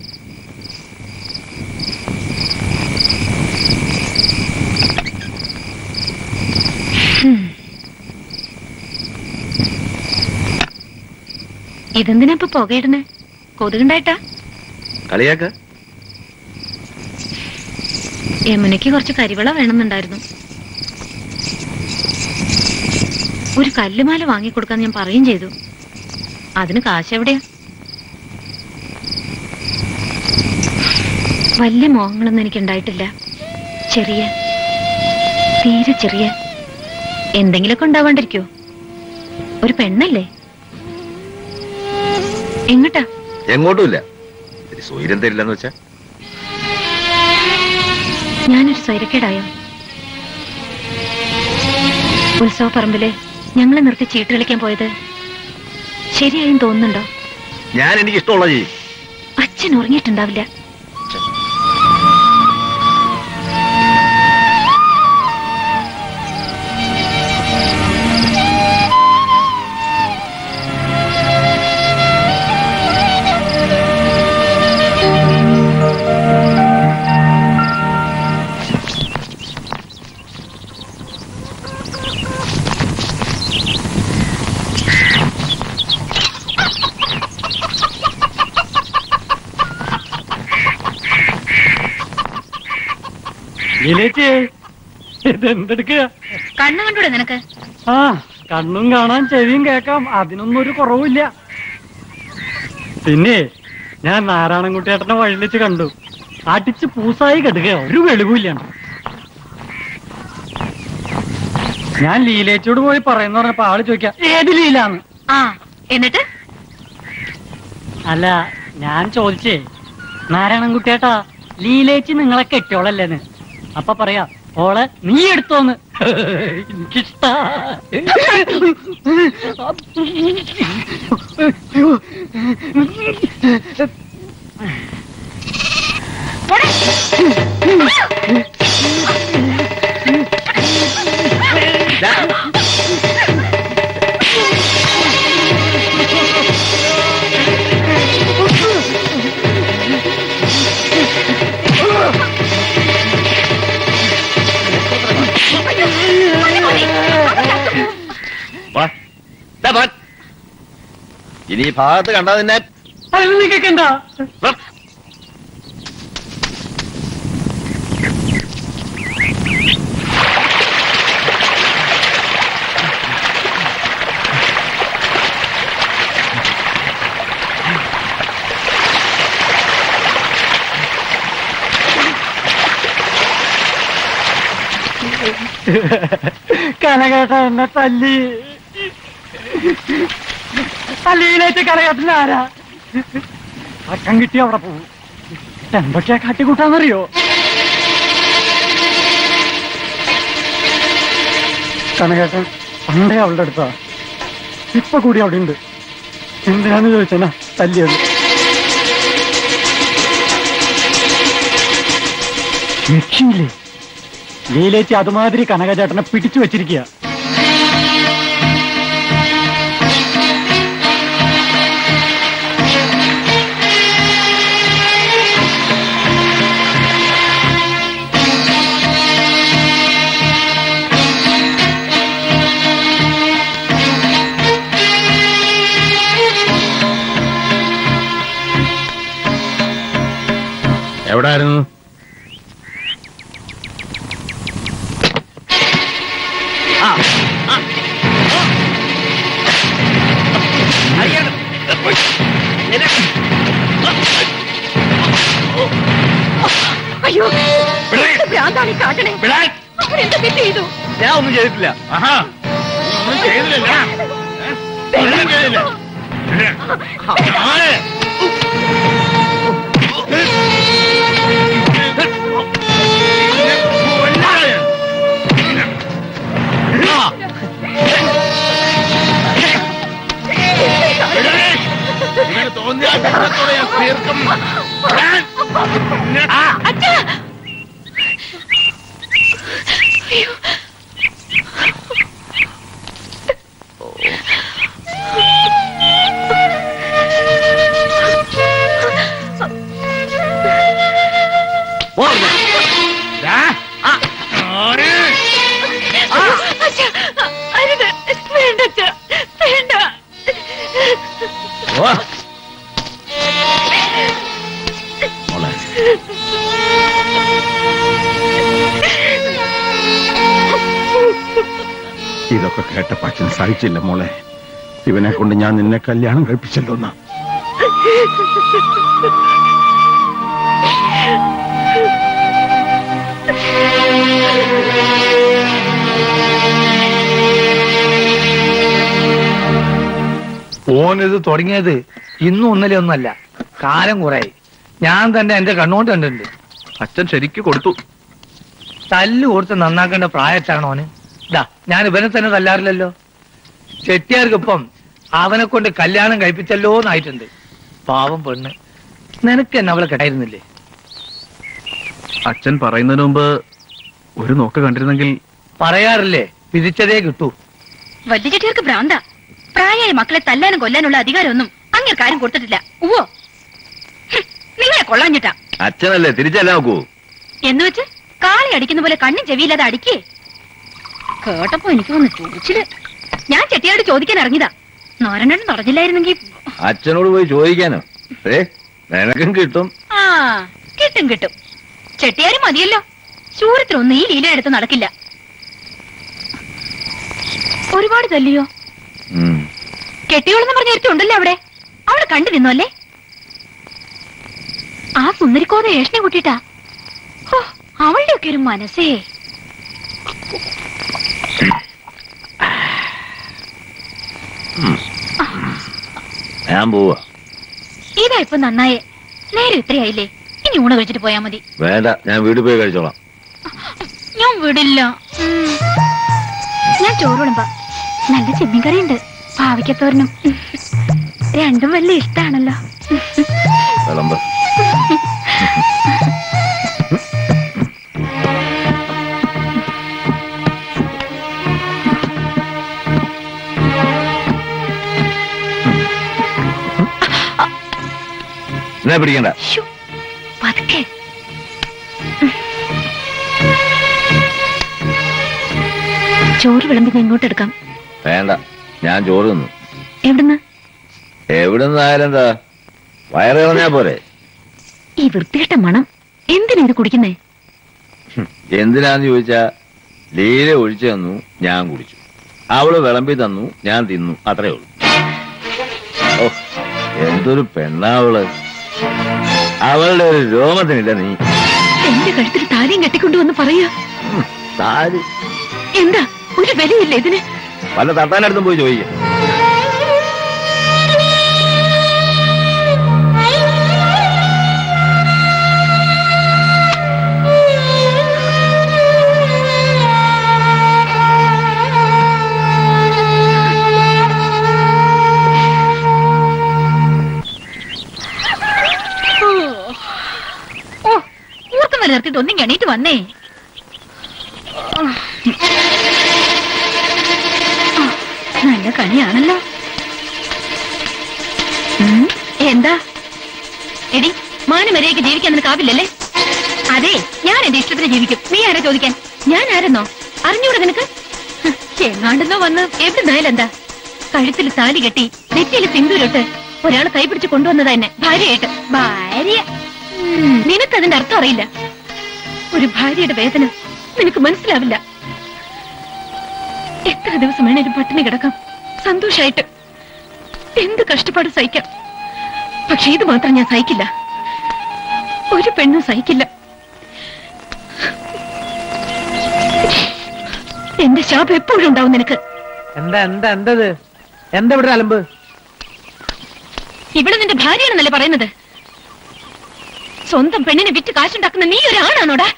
ഇതെന്തിനാ ഇപ്പൊ പുകയിടുന്നേ? കൊതുകുണ്ടായിട്ടാ? കളിയാക്ക. യമുനയ്ക്ക് കുറച്ച് കരിവിള വേണമെന്നുണ്ടായിരുന്നു. ഒരു കല്ലുമാല വാങ്ങിക്കൊടുക്കാൻ ഞാൻ പറയും ചെയ്തു. അതിന് കാശ് എവിടെയാ? വലിയ മോഹങ്ങളൊന്നും എനിക്കുണ്ടായിട്ടില്ല. ചെറിയ, തീരെ ചെറിയ എന്തെങ്കിലുമൊക്കെ ഉണ്ടാവാണ്ടിരിക്കോ? ഒരു പെണ്ണല്ലേ? എങ്ങോട്ടാ? എങ്ങോട്ടുമില്ല. സ്വൈരം തരില്ലെന്ന് വെച്ചാ ഞാനൊരു സ്വൈരക്കേടായോ? ഉത്സവ പറമ്പില് ഞങ്ങളെ നിർത്തി ചീട്ട് കളിക്കാൻ പോയത് ശരിയായും തോന്നുന്നുണ്ടോ? ഞാൻ എനിക്ക് ഇഷ്ടമുള്ള ചെയ്യും. അച്ഛൻ ഉറങ്ങിയിട്ടുണ്ടാവില്ല. ഇതെന്തെടുക്കുക? കണ്ണു കണ്ടൂടെ നിനക്ക്? ആ, കണ്ണും കാണാൻ ചെവിയും കേൾക്കാം. അതിനൊന്നും ഒരു കുറവില്ല. പിന്നെ ഞാൻ നാരായണൻകുട്ടിയേട്ടനെ വഴിയിൽ വെച്ച് കണ്ടു. അടിച്ച് പൂസായി കെടുക, ഒരു വെളിവില്ല. ഞാൻ ലീലേച്ചോട് പോയി പറയുന്ന പറഞ്ഞപ്പോ ആള് ചോദിക്കാം ഏത് ലീലാന്ന്. ആ, എന്നിട്ട്? അല്ല, ഞാൻ ചോദിച്ചേ, നാരായണൻകുട്ടിയേട്ടാ ലീലേച്ചി നിങ്ങളെ കെട്ടിയോളല്ലേന്ന്. അപ്പൊ പറയാ ഓളെ നീ എടുത്തോന്ന്. എനിക്കിഷ്ടാ. ഇനി ഈ ഭാഗത്ത് കണ്ടാ നിന്നെ നിൽക്കണ്ട. കനകേട്ട എന്നെ തല്ലി. തല്ലിയിലേക്ക് കനകേട്ടൻ ആരാ? അക്കം കിട്ടി അവിടെ പോകും. എന്തൊക്കെയാ കാട്ടിക്കൂട്ടാന്നറിയോ? കനകേട്ടൻ പണ്ടേ അവളുടെ അടുത്താ, ഇപ്പൊ കൂടി അവിടെ ഉണ്ട്. എന്തിനാന്ന് ചോദിച്ചാ തല്ലിയത്. രക്ഷയില്ലേ? ലീലേച്ചി അതുമാതിരി കനകചേട്ടനെ പിടിച്ചു വെച്ചിരിക്കുക. എവിടായിരുന്നു? അയ്യോ, ഭ്രാന്താണ് ഈ കാട്ടണേ. അവരെന്താ തെറ്റ് ചെയ്തു? ഞാൻ ഒന്നും ചെയ്തിട്ടില്ല. ഒന്നും ചെയ്തില്ല. ചെയ്തില്ല. തോന്നിയ തീർക്കും. അയ്യോ, ഇതൊക്കെ കേട്ടപ്പോ അച്ഛൻ സഹിച്ചില്ല മോളെ. ഇവനെ കൊണ്ട് ഞാൻ നിന്നെ കല്യാണം കഴിപ്പിച്ചല്ലോ എന്നാ. ഓനിത് തുടങ്ങിയത് ഇന്നും ഒന്നലെ ഒന്നല്ല, കാലം കുറയായി. ഞാൻ തന്നെ എന്റെ കണ്ണുകൊണ്ട് കണ്ടിട്ടുണ്ട്. അച്ഛൻ ശരിക്ക് കൊടുത്തു. തല്ല് കൊടുത്ത് നന്നാക്കേണ്ട പ്രായത്താണോ ഓന്? ഇതാ ഞാൻ ഇവനെ തന്നെ തല്ലാറില്ലല്ലോ. ചെട്ടിയാർക്കൊപ്പം അവനെ കൊണ്ട് കല്യാണം കഴിപ്പിച്ചല്ലോ എന്നായിട്ടുണ്ട്. പാവം പെണ്ണ്, നിനക്ക് എന്നെ അവളെ കെട്ടായിരുന്നില്ലേ? അച്ഛൻ പറയുന്നതിന് മുമ്പ് ഒരു നോക്ക് കണ്ടിരുന്നെങ്കിൽ. പറയാറില്ലേ, വിധിച്ചതേ കിട്ടൂ. വലിയ ചെട്ടിയാർക്ക് ഭ്രാന്ത. പ്രായമായ മക്കളെ തല്ലാനും കൊല്ലാനുള്ള അധികാരമൊന്നും അങ്ങനെ കാര്യം കൊടുത്തിട്ടില്ല. ഉവ്വോ, നിങ്ങളെ കൊള്ളാഞ്ഞിട്ടാ. അച്ഛനല്ലേ തിരിച്ചല്ല നോക്കൂ. എന്ന് വെച്ച് കാളി അടിക്കുന്ന പോലെ കണ്ണും ചെവിയില്ലാതെ അടിക്കേ. കേട്ടപ്പോ എനിക്ക് വന്ന് ചോദിച്ചില്. ഞാൻ ചെട്ടിയാരോട് ചോദിക്കാൻ ഇറങ്ങിയതാ. നാരായണൻ പറഞ്ഞില്ലായിരുന്നെങ്കിൽ. അച്ഛനോട് പോയി ചോദിക്കാനോ? ഏ നിനക്കും കിട്ടും. ആ കിട്ടും കിട്ടും. ചെട്ടിയാര് മതിയല്ലോ. ശൂരത്തിനൊന്നും ഈ ലീല എടുത്ത് നടക്കില്ല. ഒരുപാട് തല്ലിയോ? കെട്ടിയോളെന്ന് പറഞ്ഞ ഉണ്ടല്ലോ അവിടെ. അവളെ കണ്ടു നിന്നോ അല്ലേ? ആ സുന്ദരിക്കോത ഏഷനെ കൂട്ടിട്ടാ. അവളുടെ ഒക്കെ ഒരു മനസ്സേ. ഞാൻ പോവാ. ഇതാ ഇപ്പൊ നന്നായേ. നേരെ ഇത്രയായില്ലേ? ഇനി ഊണ് കഴിച്ചിട്ട് പോയാ മതി. വേണ്ട, ഞാൻ വീട്ടിൽ പോയി കഴിച്ചോളാം. ഞാൻ വിടില്ല. ഞാൻ ചോറ് വിളമ്പാ. നല്ല ചെമ്മീൻ കറിയുണ്ട്, പാവയ്ക്കത്തോരനും. രണ്ടും വലിയ ഇഷ്ടാണല്ലോ. വിളമ്പ്. എന്നെ പിടിക്കണ്ട. പതുക്കെ. ചോറ് വിളമ്പി ഇങ്ങോട്ട് എടുക്കാം. വേണ്ട, ഞാൻ ചോറ് തിന്നു. എവിടുന്ന്? എവിടുന്നായാലും എന്താ, വയറ് കളഞ്ഞാ പോരെ. ഈ വൃത്തികെട്ട മണം എന്തിനാ ഇത് കുടിക്കുന്നേ? എന്തിനാന്ന് ചോദിച്ചാ, ലീല ഒഴിച്ചു തന്നു, ഞാൻ കുടിച്ചു. അവള് വിളമ്പി തന്നു, ഞാൻ തിന്നു, അത്രേ ഉള്ളൂ. ഓ, എന്തൊരു പെണ്ണാവള്. അവളുടെ ഒരു രോമത്തിനില്ല നീ. എന്റെ കഴുത്തിൽ താലിയും കെട്ടിക്കൊണ്ടുവന്ന് പറയാ. താലി എന്താ, ഒരു വിലയില്ല ഇതിന്? വല്ല തട്ടാനടുത്തും പോയി ചോദിക്കാം. നിർത്തിട്ട് ഒന്നും എണീറ്റ് വന്നേ. നല്ല കണിയാണല്ലോ. എന്താ എടി, മാനമര്യാദയ്ക്ക് ജീവിക്കാൻ നിനക്കാവില്ലല്ലേ? അതെ, ഞാൻ എന്റെ ഇഷ്ടത്തിന് ജീവിക്കും. നീ ആരാ ചോദിക്കാൻ? ഞാൻ ആരെന്നോ അറിഞ്ഞൂടെ നിനക്ക്? എങ്ങാണ്ടെന്നോ വന്ന് എവിടുന്നായാലും എന്താ? കഴുത്തിൽ താലി കെട്ടി നെറ്റിയിൽ സിന്ദൂരിട്ട് ഒരാൾ കൈപിടിച്ച് കൊണ്ടുവന്നതാ എന്നെ ഭാര്യയായിട്ട്. ഭാര്യ? നിനക്കതിന്റെ അർത്ഥം അറിയില്ല. ഒരു ഭാര്യയുടെ വേദന നിനക്ക് മനസ്സിലാവില്ല. എത്ര ദിവസം വേണേലും പട്ടിണി കിടക്കാം, സന്തോഷായിട്ട് എന്ത് കഷ്ടപ്പാട് സഹിക്കാം. പക്ഷെ ഇത് മാത്രം ഞാൻ സഹിക്കില്ല. ഒരു പെണ്ണും സഹിക്കില്ല. എന്റെ ശാപം എപ്പോഴും ഉണ്ടാവും നിനക്ക്. എന്താ എന്താ എന്തത്? എന്താ ഇവിടെ അലമ്പ്? ഇവിടെ നിന്റെ ഭാര്യയാണെന്നല്ലേ പറയുന്നത്? സ്വന്തം പെണ്ണിനെ വിറ്റ് കാശുണ്ടാക്കുന്ന നീ ഒരാണാണോടാ?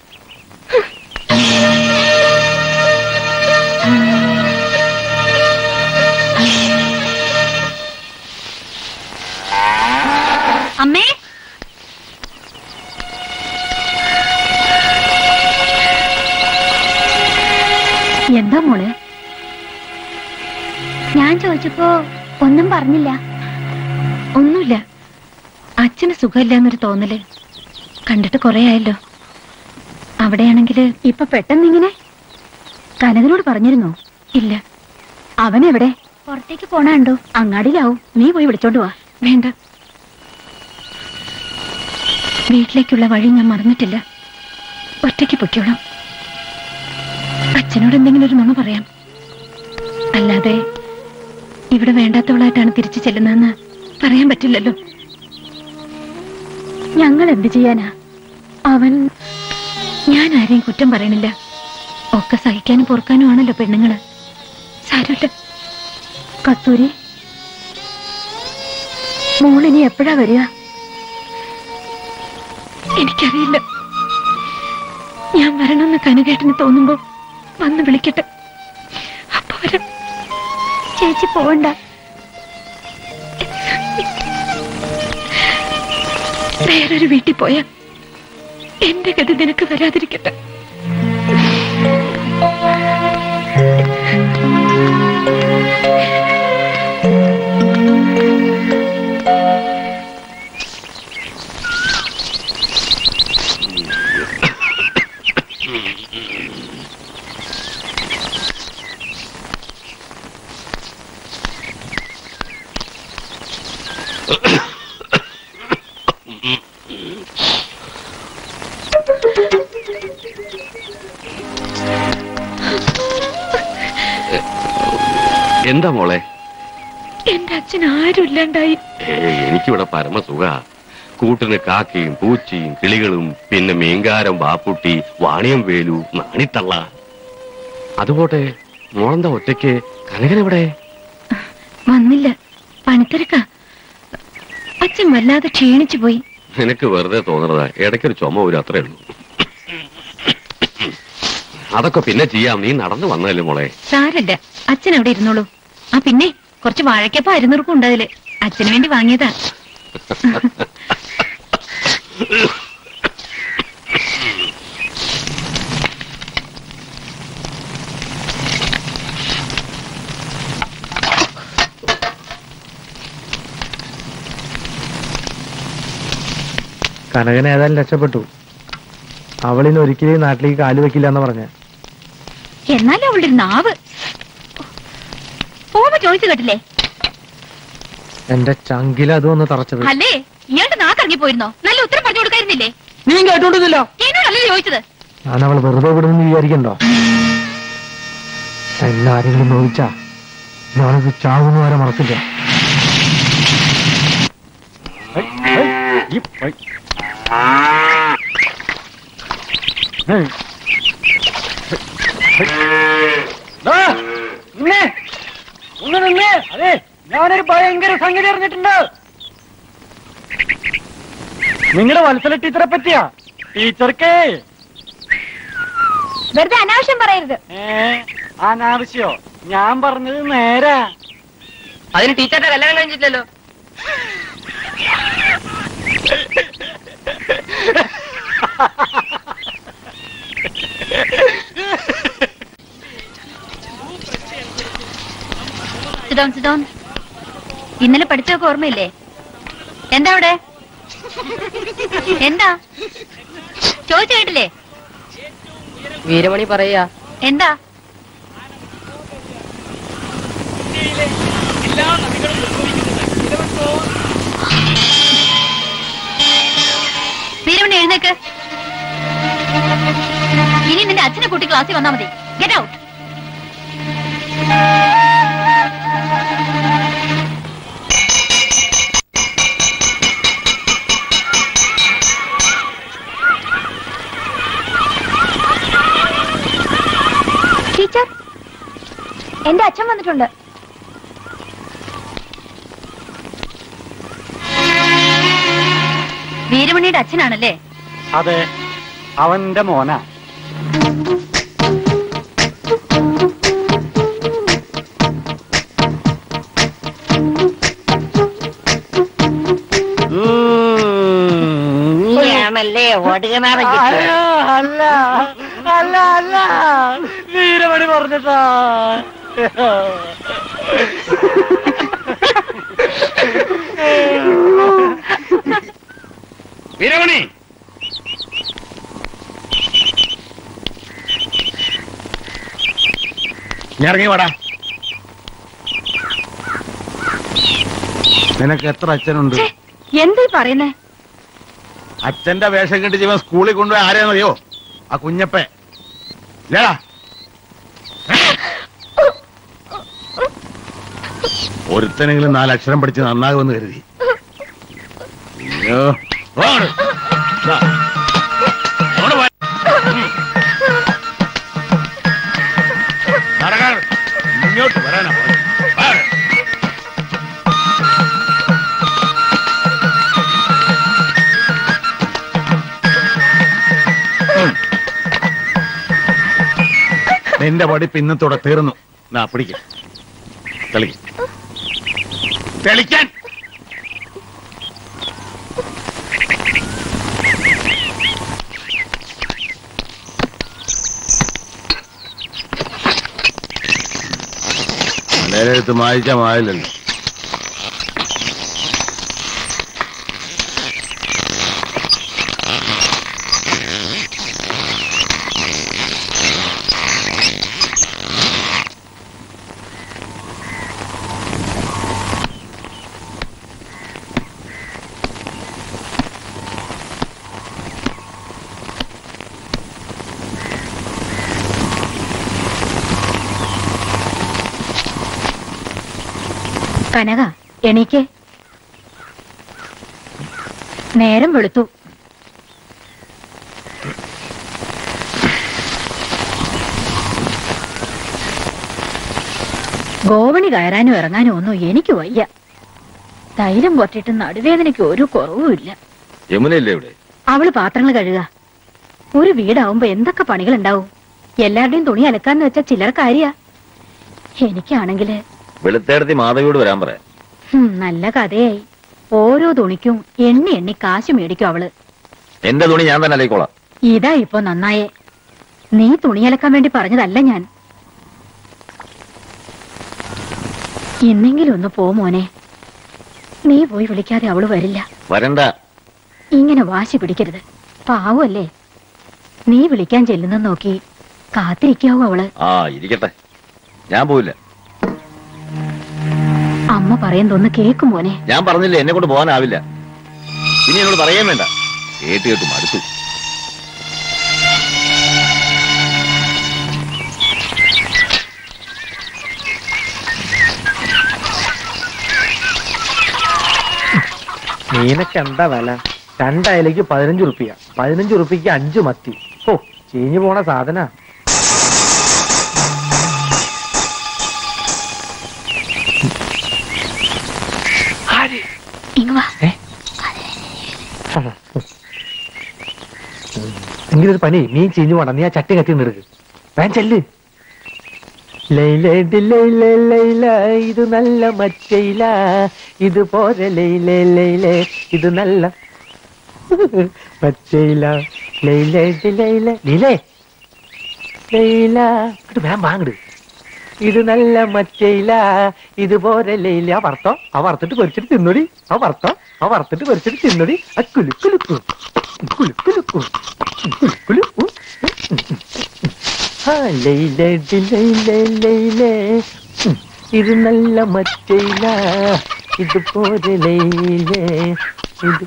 അമ്മേ, എന്താ മോളെ? ഞാൻ ചോദിച്ചപ്പോ ഒന്നും പറഞ്ഞില്ല. ഒന്നുമില്ല. അച്ഛന് സുഖമില്ല എന്നൊരു തോന്നല്. കണ്ടിട്ട് കൊറേ ആയല്ലോ. അവിടെയാണെങ്കില് ഇപ്പൊ പെട്ടെന്നിങ്ങനെ. കനകനോട് പറഞ്ഞിരുന്നോ? ഇല്ല. അവനെവിടെ? പുറത്തേക്ക് പോണുണ്ടോ? അങ്ങാടിയിലാവും. നീ പോയി വിളിച്ചോണ്ട് വാ. വേണ്ട. വീട്ടിലേക്കുള്ള വഴി ഞാൻ മറന്നിട്ടില്ല. ഒറ്റയ്ക്ക് പൊയ്ക്കോളാം. അച്ഛനോട് എന്തെങ്കിലും ഒരു നുണ പറയാം. അല്ലാതെ ഇവിടെ വേണ്ടാത്തവളായിട്ടാണ് തിരിച്ചു ചെല്ലുന്നതെന്ന് പറയാൻ പറ്റില്ലല്ലോ. ഞങ്ങൾ എന്ത് ചെയ്യാനാ? അവൻ ഞാൻ ആരെയും കുറ്റം പറയണില്ല. ഒക്കെ സഹിക്കാനും പൊറുക്കാനും ആണല്ലോ പെണ്ണുങ്ങള്. സാരമില്ല. കസ്തൂരി, മോളിനി എപ്പോഴാ വരിക? എനിക്കറിയില്ല. ഞാൻ വരണമെന്ന് കനുകേട്ടന് തോന്നുമ്പോ വന്ന് വിളിക്കട്ടെ. അപ്പൊ വരാം. ചേച്ചി പോവണ്ട. വേറൊരു വീട്ടിൽ പോയാ എന്റെ ഗതി നിനക്ക് വരാതിരിക്കട്ടെ. എന്താ മോളെ? എന്റെ അച്ഛൻ ആരും ഇല്ലാണ്ടായി. എനിക്കിവിടെ പരമസുഖ. കൂട്ടിന് കാക്കയും പൂച്ചയും കിളികളും പിന്നെ മീൻകാരം ബാപ്പുട്ടി വാണിയം വേലു നാണിത്തള്ള. അതുപോട്ടെ മോളെന്താ ഒറ്റയ്ക്ക്? കനകനെവിടെ? വന്നില്ല, പണിത്തിരക്കാ. അച്ഛൻ വല്ലാതെ ക്ഷീണിച്ചു പോയി. നിനക്ക് വെറുതെ തോന്നണതാ. ഇടയ്ക്കൊരു ചുമ വരും, അത്രേ ഉള്ളൂ. അതൊക്കെ പിന്നെ ചെയ്യാം. നീ നടന്നു വന്നതല്ലേ മോളെ? സാരല്ല, അച്ഛൻ അവിടെ ഇരുന്നോളൂ. ആ പിന്നെ കുറച്ച് വാഴക്കപ്പ അരിനുറുക്കും ഉണ്ടതില്. അച്ഛന് വേണ്ടി വാങ്ങിയതാ. കനകൻ ഏതായാലും രക്ഷപ്പെട്ടു. അവളിന് ഒരിക്കലും നാട്ടിലേക്ക് കാല് വെക്കില്ല എന്ന് പറഞ്ഞ. എന്നാലും അവളുടെ ഒരു നാവ് പോകുമ്പോ ചോദിച്ചു കേട്ടില്ലേ? എന്റെ ചങ്കില അതും ഒന്ന് തറച്ചത്. അല്ലേ ഇയാളുടെ നാക്കിറങ്ങി പോയിരുന്നോ? നല്ല ഉത്തരം പറഞ്ഞു കൊടുക്കായിരുന്നില്ലേ? നീ കേട്ടോണ്ടില്ലല്ലോ. എന്നോടല്ലേ ചോദിച്ചത്? ഞാൻ അവൾ വെറുതെ വിടുമെന്ന് വിചാരിക്കണ്ടോ? എല്ലാരെങ്കിലും നോവിച്ചാ ഞാനത് ചാവുന്ന വരെ മറക്കില്ല. അതെ, ഞാനൊരു ഭയങ്കര സംഗതി അറിഞ്ഞിട്ടുണ്ട്. നിങ്ങളുടെ വത്സല ടീച്ചറെ പറ്റിയാ. ടീച്ചർക്ക് വെറുതെ അനാവശ്യം പറയരുത്. ഏ അനാവശ്യോ? ഞാൻ പറഞ്ഞത് നേരാ. അതിന് ടീച്ചറുടെ കല്യാണം കഴിഞ്ഞിട്ടില്ലല്ലോ. സിഡോൺ സിഡോൺ. ഇന്നലെ പഠിച്ചൊക്കെ ഓർമ്മയില്ലേ? എന്താ അവിടെ? എന്താ ചോദിച്ചു കേട്ടില്ലേ? വീരമണി പറയാ. എന്താ? വീരമണി എഴുന്നേക്ക്. ഇനി നിന്റെ അച്ഛനെ കൂട്ടി ക്ലാസ്സിൽ വന്നാ മതി. Get out. ടീച്ചർ, എന്റെ അച്ഛൻ വന്നിട്ടുണ്ട്. വീരമണിയുടെ അച്ഛനാണല്ലേ? അതെ, അവന്റെ മോനാ. നീയാണല്ലേ ഒടുകനാറ? അല്ല അല്ല അല്ല, വീരമണി പറഞ്ഞിട്ടാ. വീരമണി, ഇറങ്ങി വാടാ. നിനക്ക് എത്ര അച്ഛനുണ്ട്? എന്തീ പറയുന്നേ? അച്ഛന്റെ വേഷം കെട്ടി ജീവൻ സ്കൂളിൽ കൊണ്ടുപോയി ആരെയെന്നറിയോ? ആ കുഞ്ഞപ്പേ ഇല്ലടാ. ഒരുത്തനെങ്കിലും നാലക്ഷരം പഠിച്ച് നന്നാകുമെന്ന് കരുതി. അയ്യോ ഇങ്ങോട്ട് വരാനാ നിന്റെ പഠിപ്പ് ഇന്നത്തോടെ തീർന്നു. നാ പിടിക്ക തെളിക്ക തെളിക്കാൻ. നേരെടുത്ത് മായിച്ചാ മായില്ലല്ലോ. കനക എണീക്ക്. നേരം വെളുത്തു. ഗോവണി കയറാനും ഇറങ്ങാനും ഒന്നും എനിക്ക് വയ്യ. തൈലം പൊട്ടിട്ട് നടുവേദനയ്ക്ക് ഒരു കുറവുമില്ല. യമുനയില്ലേ ഇവിടെ? അവള് പാത്രങ്ങൾ കഴുകുക. ഒരു വീടാവുമ്പോ എന്തൊക്കെ പണികൾ ഉണ്ടാവും. എല്ലാവരുടെയും തുണി അലക്കാന്ന് വെച്ചാ ചിലർ കാര്യ. എനിക്കാണെങ്കില് വെളുത്തേടത്തി മാധവിയോട് വരാൻ പറയാം. നല്ല കഥയായി. ഓരോ തുണിക്കും എണ്ണി എണ്ണി കാശ് മേടിക്കും അവള്. എന്റെ തുണി ഞാൻ തന്നെ അലയിക്കോളാം. ഇതാ ഇപ്പൊ നന്നായേ. നീ തുണി അലക്കാൻ വേണ്ടി പറഞ്ഞതല്ല ഞാൻ. ഇന്നെങ്കിലും ഒന്ന് പോ മോനെ. നീ പോയി വിളിക്കാതെ അവള് വരില്ല. വരണ്ട. ഇങ്ങനെ വാശി പിടിക്കരുത്. പാവല്ലേ. നീ വിളിക്കാൻ ചെല്ലുന്ന നോക്കി കാത്തിരിക്കാവൂ അവള്. ആ ഇരിക്കട്ടെ, ഞാൻ പോവില്ല. അമ്മ പറയുന്നതൊന്ന് കേക്കും മോനെ. ഞാൻ പറഞ്ഞില്ലേ എന്നെ കൊണ്ട് പോകാനാവില്ല. ഇനി എന്നോട് പറയാൻ വേണ്ട. കേട്ട് കേട്ടു മടുത്തു. മീനൊക്കെ എന്താ വില? രണ്ടയലേക്ക് പതിനഞ്ച് റുപ്യ. പതിനഞ്ച് റുപ്യക്ക് അഞ്ചു മത്തി. ഓ ചീഞ്ഞു പോണ സാധന. എങ്കിലൊരു പണി, മീൻ ചീഞ്ഞു പോണം. നീ ആ ചട്ടി കത്തി എടുക്ക്. വേൻ ചെല്ല്. ഇത് നല്ല മച്ചയില, ഇത് പോരെ ലൈലേ ലൈലേ, ഇത് നല്ല മച്ചയില ലൈലേ ലൈലേ ലീലേ ലൈല. വേൻ വാങ്ങിട്. ഇത് നല്ല മച്ചയില, ഇത് പോരെ ലൈല. ആ വറുത്തോ, ആ വറുത്തിട്ട് പൊരിച്ചിട്ട് തിന്നൊടി. ആ വറുത്തോ, ആ വറുത്തിട്ട് പൊരിച്ചിട്ട് തിന്നൊടി. ആ കുലുക്കുലുക്കു കുലുക്കുലുക്കു കുലുക്കു. ലൈലേ ലൈലേ ലൈലേ, ഇത് നല്ല മച്ചയില, ഇത് പോരെ ലൈലേ, ഇത്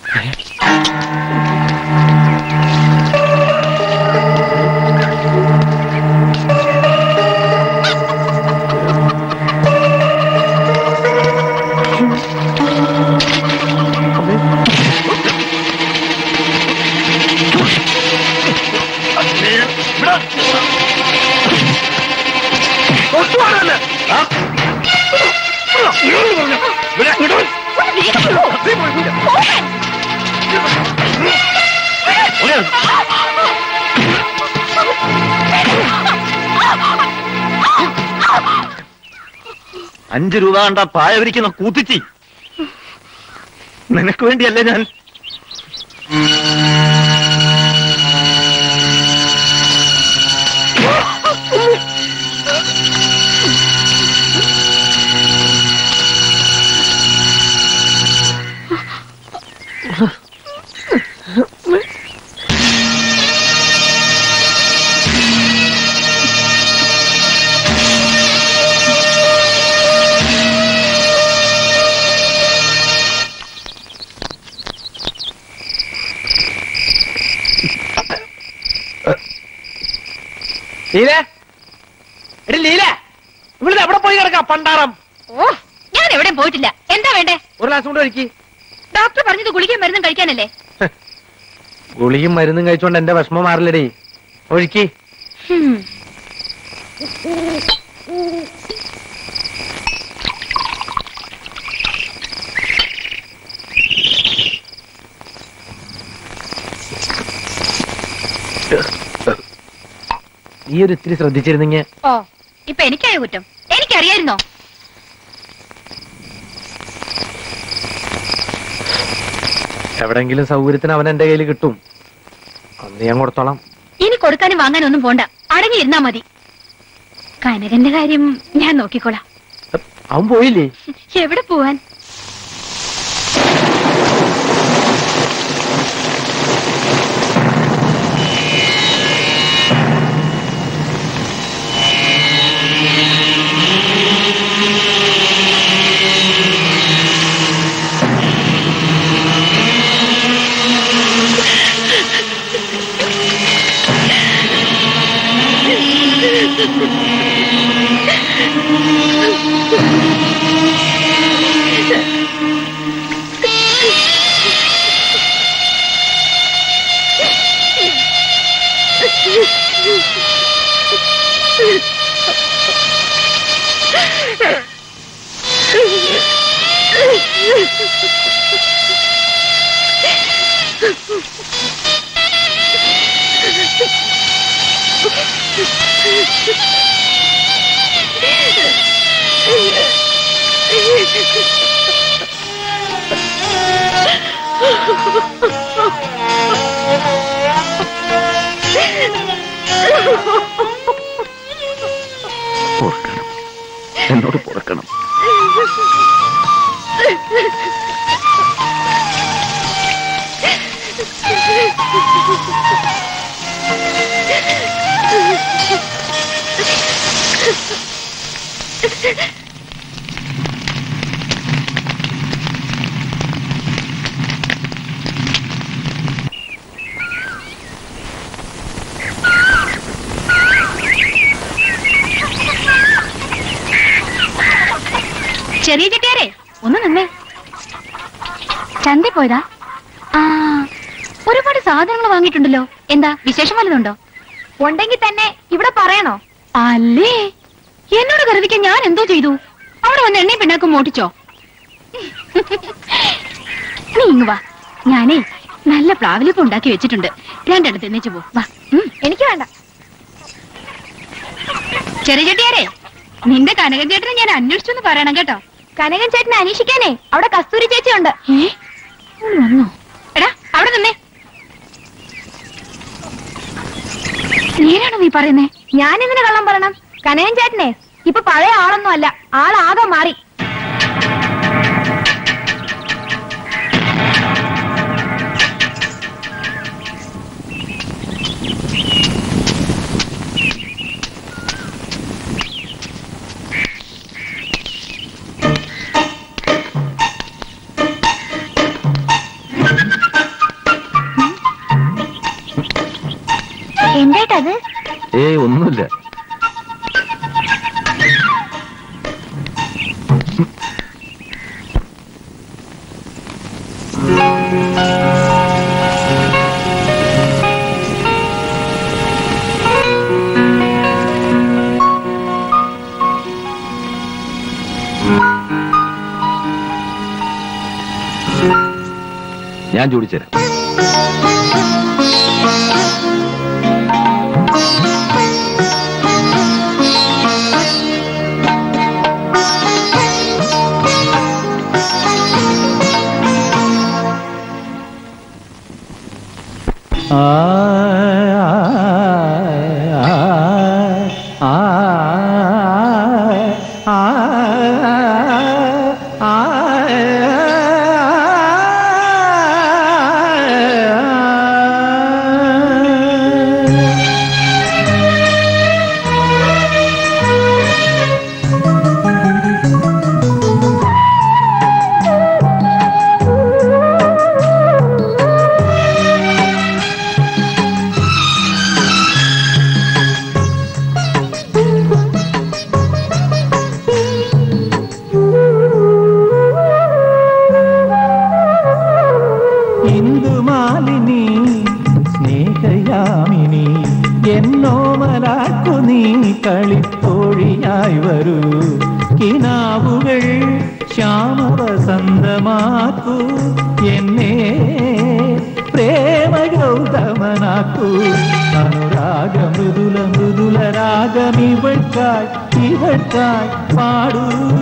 അഞ്ചു രൂപ കണ്ട പായവരിക്കുന്ന കൂത്തിച്ചി. നിനക്ക് വേണ്ടിയല്ലേ ഞാൻ. ലീലേ, എടി ലീലേ, ഇവിടുന്ന് എവിടെ പോയി കിടക്കാം പണ്ടാറം? ഓ, ഞാൻ എവിടെയും പോയിട്ടില്ല. എന്താ വേണ്ടേ? ഒരു ഗ്ലാസ് കൊണ്ട് ഒഴിക്കി. ഡോക്ടർ പറഞ്ഞത് ഗുളികയും മരുന്നും കഴിക്കാനല്ലേ? ഗുളിയും മരുന്നും കഴിച്ചോണ്ട് എന്റെ വിഷമം മാറില്ലടി. ഒഴിക്കി. ഈ ഒരു ഇത്തിരി ശ്രദ്ധിച്ചിരുന്നെങ്കിൽ. ഓ, ഇപ്പൊ എനിക്കായ കുറ്റം. എനിക്കറിയായിരുന്നോ? എവിടെങ്കിലും സൗകര്യത്തിന് അവൻ എന്റെ കയ്യിൽ കിട്ടും. അന്ന് ഞാൻ കൊടുത്തോളാം. ഇനി കൊടുക്കാനും വാങ്ങാനും ഒന്നും പോണ്ട. അടങ്ങിയിരുന്നാ മതി. കനകന്റെ കാര്യം ഞാൻ നോക്കിക്കോളാം. അവൻ പോയില്ലേ? എവിടെ പോവാൻ? പൊറുക്കണം, എന്നോട് പൊറുക്കണം. ചെറിയ ചെട്ടിയാരെ ഒന്ന് നിന്നേ. ചന്ത പോയതാ? ആ, ഒരുപാട് സാധനങ്ങൾ വാങ്ങിയിട്ടുണ്ടല്ലോ. എന്താ വിശേഷം വല്ലതുണ്ടോ? ഉണ്ടെങ്കിൽ തന്നെ ഇവിടെ പറയണോ? അല്ലേ, എന്നോട് ഗർവിക്കാൻ ഞാൻ എന്തോ ചെയ്തു? അവിടെ വന്ന് എണ്ണയും പിണ്ണാക്കും മോട്ടിച്ചോ? നീ ഇങ്ങ് വാ. ഞാനേ നല്ല പ്ലാവിലിപ്പ് ഉണ്ടാക്കി വെച്ചിട്ടുണ്ട്. രണ്ടെണ്ണം തിന്നിച്ചു പോ. വാ. എനിക്ക് വേണ്ട. ചെറിയ ചെട്ടിയാരെ, നിന്റെ കനകൻ ചേട്ടനെ ഞാൻ അന്വേഷിച്ചെന്ന് പറയണം കേട്ടോ. കനകൻ ചേട്ടനെ അന്വേഷിക്കാനേ അവിടെ കസ്തൂരി ചേച്ചി ഉണ്ട്. വന്നോ? എടാ അവിടെ നിന്നേ. നേരാണോ നീ പറയുന്നേ? ഞാൻ എന്തിനു കള്ളം പറയണം? കനകൻ ചേട്ടനെ ഇപ്പൊ പഴയ ആളൊന്നും അല്ല, ആളാകെ മാറി. എന്തായിട്ടത്? ഏയ് ഒന്നുമില്ല. ഞാൻ ചോദിച്ചുതരാം. ആ ആ ആ ഇന്ദുമാലിനി സ്നേഹയാമിനി എന്നോമലാക്കു നീ കളിത്തോഴിയായി വരൂ കിനാവുകൾ ശ്യാമവസന്തമാക്കൂ എന്നെ പ്രേമ ഗൗതമനാക്കൂ അനുരാഗ മൃദുല മൃദുല രാഗമിവൾക്കായി ഇവൾക്കായി പാടൂ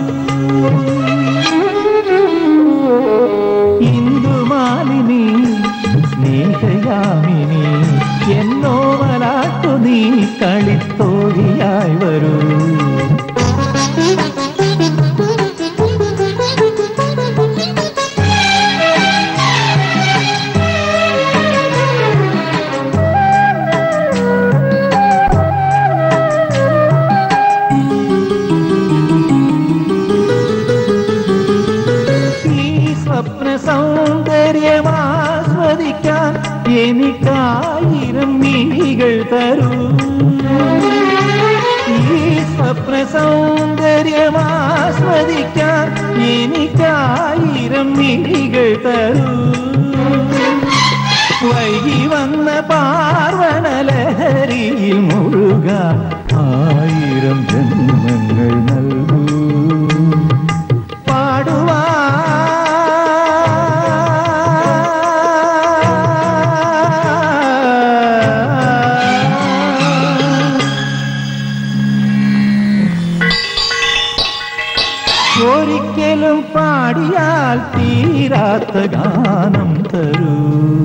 ഇന്ദുമാലിനി സ്നേഹയാമിനി എന്നോമലാക്കു നീ കളിത്തോഴിയായി വരൂ സൗന്ദര്യമാസ്വദിക്കാൻ എനിക്കായിരം മിഴികൾ തരൂ ഈ സ്വപ്ന സൗന്ദര്യമാസ്വദിക്കാൻ എനിക്കായിരം മിഴികൾ തരൂ വൈകി വന്ന പാർവണലഹരിയിൽ മുഴുകാൻ ആയിരം ജന്മങ്ങൾ നൽകൂ പാടുവാ ഒരിക്കലും പാടിയാൽ തീരാത്ത ഗാനം തരൂ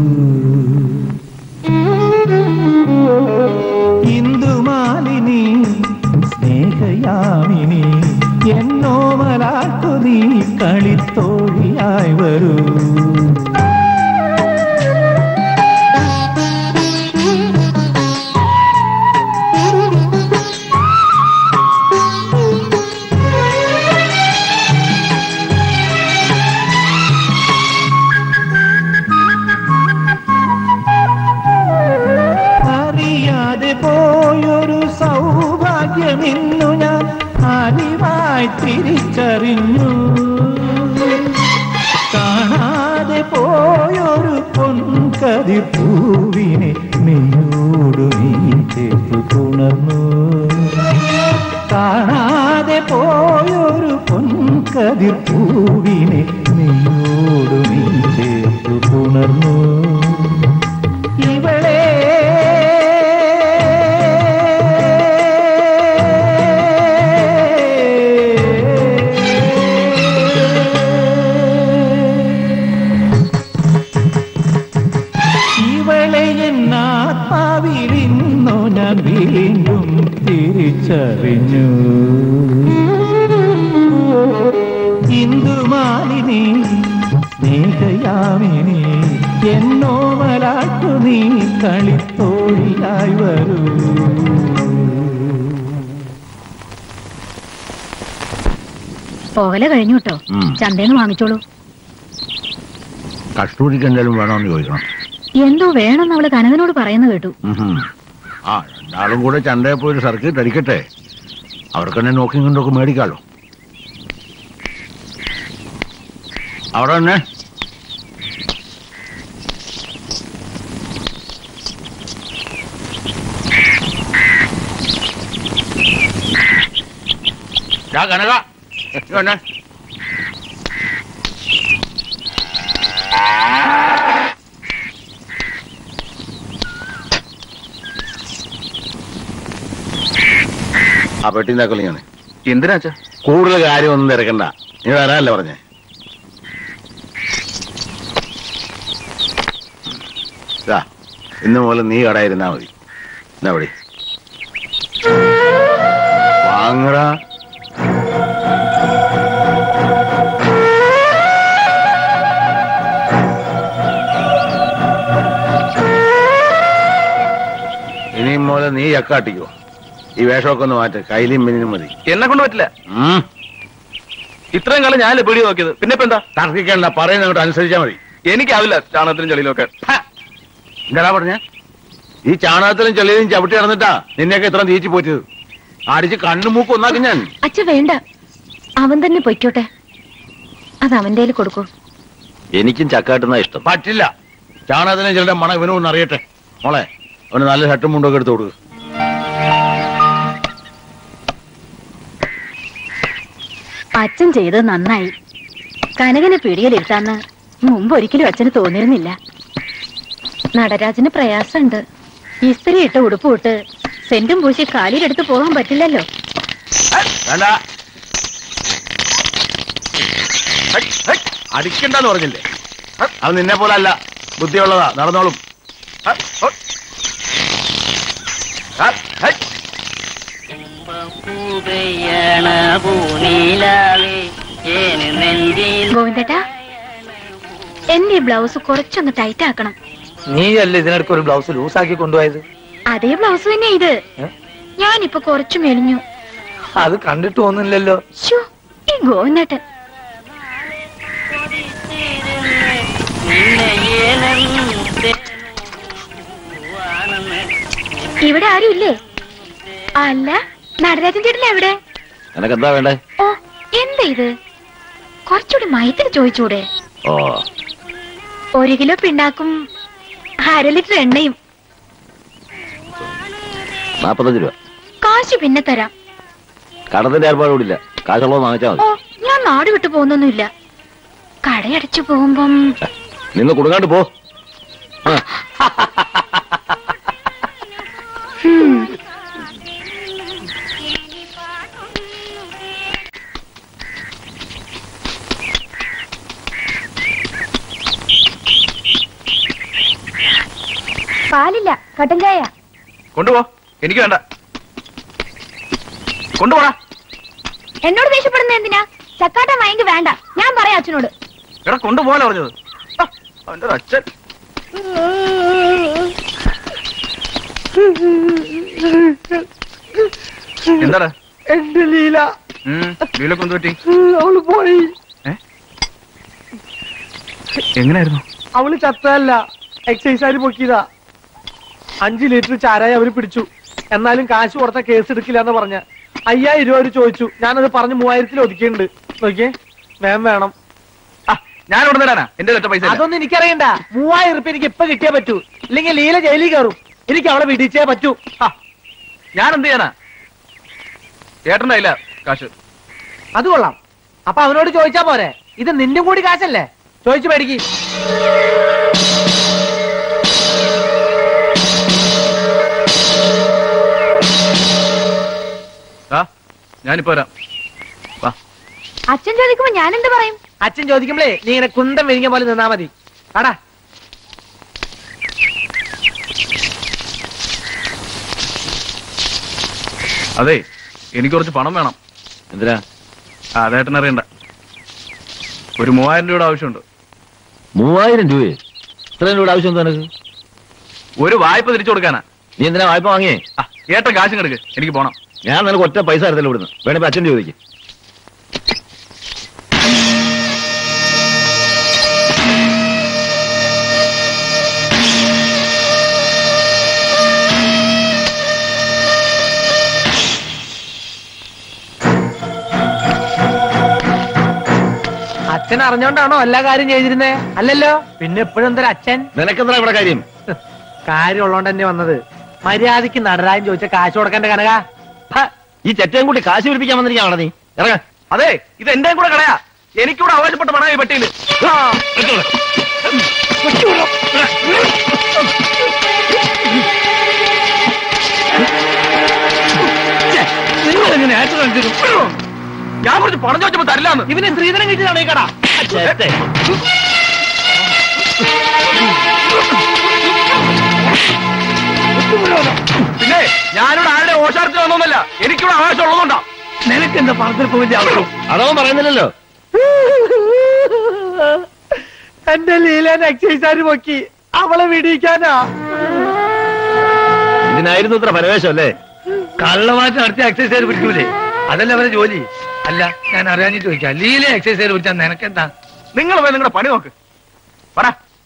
ഇന്ദുമാലിനി സ്നേഹയാമിനി എന്നോമലാക്കു നീ കളിത്തോഴിയായി വരൂ പോയൊരു സൗഭാഗ്യമിന്നു ഞാൻ ആദ്യമായി തിരിച്ചറിഞ്ഞു കാണാതെ പോയൊരു പൊൻകതിർ പൂവിനെ നെയ്യോടു നീ ചേർത്തു പുണർന്നു കാണാതെ പോയൊരു പൊൻകതിർ പൂവിനെ നെയ്യോടു നീ ചേർത്തു പുണർന്നു ഇവളെ ആത്മാവിലിന്നു ഞാൻ വീണ്ടും തിരിച്ചറിഞ്ഞു ഇന്ദുമാലിനി സ്നേഹയാമിനി എന്നോമലാക്കു നീ കളിത്തോഴിയായി വരൂ പോകല കഴിഞ്ഞു കേട്ടോ ചന്തേന്ന് വാങ്ങിച്ചോളൂ കസ്തൂരിക്ക് എന്തെങ്കിലും വേണമെന്ന് ചോദിക്കണം എന്തോ വേണമെന്ന് അവള് കനകനോട് പറയുന്ന കേട്ടു ആ രണ്ടാളും കൂടെ ചന്തയിൽ പോയി ഒരു സർക്കിട്ട് അടിക്കട്ടെ അവർക്ക് തന്നെ നോക്കി കൊണ്ടൊക്കെ മേടിക്കാലോ അവിടെ തന്നെ കനക തന്നെ ആ പെട്ടി എന്താക്കല്ലേ ഞാൻ എന്തിനാച്ചാ കൂടുതൽ കാര്യമൊന്നും തിരക്കണ്ട നീ വരാനല്ലേ പറഞ്ഞേ ഇന്ന് മുതൽ നീ കടയിരുന്നാ മതി എന്നാ വിളി വാങ്ങടാ ഇനിയും മുതൽ നീ ചക്കാട്ടിക്കോ ഈ വേഷമൊക്കെ ഒന്ന് മാറ്റ കയ്യിലും പിന്നിനും മതി എന്നെ കൊണ്ട് പറ്റില്ല ഇത്രയും കാലം ഞാനല്ലേ പീടി നോക്കിയത് പിന്നെ ഇപ്പൊ എന്താ തർക്കിക്കണ്ട പറയുന്ന അങ്ങോട്ട് അനുസരിച്ചാ മതി എനിക്കാവില്ല ചാണകത്തിലും ചെളിയിലൊക്കെ എന്താ പറഞ്ഞ ഈ ചാണകത്തിലും ചെളിയിലും ചവിട്ടി നടന്നിട്ടാ നിന്നെയൊക്കെ ഇത്ര തീച്ചു പോറ്റത് അടിച്ച് കണ്ണു മൂക്ക് ഒന്നാക്കി ഞാൻ അച്ഛ വേണ്ട അവൻ തന്നെ പൊയ്ക്കോട്ടെ അത് അവന്റെ കൊടുക്കൂ എനിക്കും ചക്കാട്ടുന്ന ഇഷ്ടം പറ്റില്ല ചാണകത്തിനും ചിലരുടെ മണം ഇവനും ഒന്ന് അറിയട്ടെ. മോളെ അവന് നല്ല ഷർട്ടും മുണ്ടൊക്കെ എടുത്ത് കൊടുക്കുക. അച്ഛൻ ചെയ്തത് നന്നായി. കനകനെ പിടിയിലിരുത്താന്ന് മുമ്പ് ഒരിക്കലും അച്ഛന് തോന്നിയിരുന്നില്ല. നടരാജന് പ്രയാസമുണ്ട്. ഇസ്തിരി ഇട്ട് ഉടുപ്പ് ഇട്ട് സെന്റും പൂശി കാലിലെടുത്ത് പോകാൻ പറ്റില്ലല്ലോ. വേണ്ട, അടിക്കണ്ടെന്ന് പറഞ്ഞില്ലേ? അത് നിന്നെ പോലെ അല്ല, ബുദ്ധിയുള്ളതാ, നടന്നോളും. ഗോവിന്ദേട്ടാ, എന്റെ ബ്ലൗസ് കുറച്ചൊന്ന് ടൈറ്റ് ആക്കണം. നീയല്ലേ ഇതിനിടയ്ക്ക് ഒരു ബ്ലൗസ് ലൂസാക്കി കൊണ്ടുപോയത്? അതേ ബ്ലൗസ് തന്നെ ഇത്. ഞാനിപ്പൊ കുറച്ചു മെലിഞ്ഞു. അത് കണ്ടിട്ട് തോന്നുന്നില്ലല്ലോ. ഈ ഗോവിന്ദേട്ടൻ ഇവിടെ ആരും ഇല്ലേ? അല്ല, നടരാജൻ ചേട്ടൻ എവിടെ? എനക്കെന്താ വേണ്ടേ? ഓ, എന്താ ഇത്? കുറച്ചുകൂടി മയത്തിന് ചോദിച്ചൂടെ? ഓ, ഒരു കിലോ പിണ്ണാക്കും അര ലിറ്റർ എണ്ണയും. നാപ്പത്തഞ്ച് രൂപ. കാശ് പിന്നെ തരാം. കടത്തിന്റെ ഏർപ്പാടുകൂടില്ല, കാശുള്ളത് വാങ്ങിച്ചാൽ ഓ, മതി. ഞാൻ നാട് വിട്ടു പോകുന്നൊന്നുമില്ല. കടയടച്ചു പോകുമ്പം നിന്ന് കൊടുക്കാണ്ട് പോ. പാലില്ല, കട്ടൻ ചായ. കൊണ്ടുപോ, എനിക്ക് വേണ്ട. കൊണ്ടുപോടാ. എന്നോട് ദേഷ്യപ്പെടുന്ന എന്തിനാ? ചക്കാട്ടൻ വാങ്ങി വേണ്ട, ഞാൻ പറയാം അച്ഛനോട്. എടാ, കൊണ്ടുപോകാൻ പറഞ്ഞത്. അവന്റെ ഒരു അച്ഛൻ. എന്താടാ? എന്റെ ലീല ലീല കൊണ്ടുപറ്റി. അവള് പോയി. എങ്ങനെയായിരുന്നു? അവള് ചത്തല്ല, എക്സൈസുകാര് പൊക്കിയതാ. അഞ്ചു ലിറ്റർ ചാരായി അവര് പിടിച്ചു. എന്നാലും കാശ് കൊടുത്ത കേസ് എടുക്കില്ല എന്ന് പറഞ്ഞ അയ്യായിരം രൂപ അവര് ചോദിച്ചു. ഞാനത് പറഞ്ഞ് മൂവായിരത്തിൽ ഒതുക്കിയിട്ടുണ്ട്. നോക്കിയേ, വേം വേണം. ഞാൻ ഇവിടെ തരാനാ എന്റെ ഒറ്റ പൈസ. അതൊന്നും എനിക്കറിയണ്ട. മൂവായിരം റുപ്യ എനിക്ക് ഇപ്പൊ കിട്ടിയേ പറ്റൂ, ഇല്ലെങ്കിൽ ലീല ജയിലിൽ കയറും. എനിക്ക് അവളെ വിടിച്ചേ പറ്റൂ. ഞാൻ എന്ത് ചെയ്യാനാ? ചേട്ടൻ്റെ ഇല്ല കാശ്. അത് കൊള്ളാം. അപ്പൊ അവനോട് ചോദിച്ചാ പോരെ? ഇത് നിന്റെ കൂടി കാശല്ലേ? ചോദിച്ചു മേടിക്ക്. ഞാനിപ്പോ വരാം. അച്ഛൻ ചോദിക്കുമ്പോ ഞാൻ എന്ത് പറയും? അച്ഛൻ ചോദിക്കുമ്പോഴേ നീ ഇങ്ങനെ കുന്തം വിരിഞ്ഞ പോലെ നിന്നാ മതി. ആടാ, അതെ, എനിക്ക് കുറച്ച് പണം വേണം. എന്തിനാ? അതേട്ടൻ അറിയണ്ട. ഒരു മൂവായിരം രൂപയുടെ ആവശ്യമുണ്ട്. മൂവായിരം രൂപയെ? ഇത്രയും രൂപയുടെ ആവശ്യം എന്താ നിനക്ക്? ഒരു വായ്പ തിരിച്ചു കൊടുക്കാനാ. നീ എന്തിനാ വായ്പ വാങ്ങിയേ? ഏട്ടൻ കാശും കിടക്ക്, എനിക്ക് പോണം. ഞാൻ നിനക്ക് ഒറ്റ പൈസ തരത്തില്ല ഇവിടുന്ന്. വേണമെങ്കിൽ അച്ഛൻ ചോദിക്കും. അച്ഛൻ അറിഞ്ഞോണ്ടാണോ എല്ലാ കാര്യം ചെയ്തിരുന്നേ? അല്ലല്ലോ, പിന്നെ എപ്പോഴും എന്തൊരു അച്ഛൻ. നിനക്കെന്താ ഇവിടെ കാര്യം? കാര്യം ഉള്ളോണ്ട് തന്നെ വന്നത്. മര്യാദക്ക് നടരാജൻ ചോദിച്ച കാശ് കൊടുക്കണ്ട കനക. ഈ ചെറ്റയും കൂടി കാശ് പിടിപ്പിക്കാൻ വന്നിരിക്കാണോ നീ? ഇറങ്ങ. അതെ, ഇത് എന്റെയും കൂടെ കടയാ. എനിക്കൂടെ അവകാശപ്പെട്ട പണം ഈ പെട്ടിയില്. ഞാൻ കുറച്ച് പണം ചോദിച്ചപ്പോ തരില്ലാന്ന്. ഇവന് സ്ത്രീധനം കിട്ടിയതാണ് ഈ കട. പിന്നെ ഞാനിവിടെ ആരുടെ ഓശാരത്തിന് വന്നൊന്നല്ല, എനിക്കിവിടെ ആവശ്യം ഉള്ളതുകൊണ്ടാ. നിനക്ക് എന്താ പണത്തിൽ പോയിന്റെ ആവശ്യം? അതവൻ പറയുന്നില്ലല്ലോ. എന്റെ ലീലാൻ എക്സൈസുകാര് പൊക്കി, അവളെ വിടിയിക്കാനാ. ഇതിനായിരുന്നു ഇത്ര പരവേശം അല്ലേ? കള്ളമാറ്റം നടത്തി എക്സൈസുകാർ പിടിക്കൂലേ? അതല്ല അവരെ ജോലി. അല്ല, ഞാൻ അറിയാഞ്ഞിട്ട് ചോദിക്കാം, ലീല എക്സൈസുകാർ പിടിച്ചാൽ നിനക്കെന്താ? നിങ്ങൾ പോയി നിങ്ങളുടെ പണി നോക്ക്. പറ.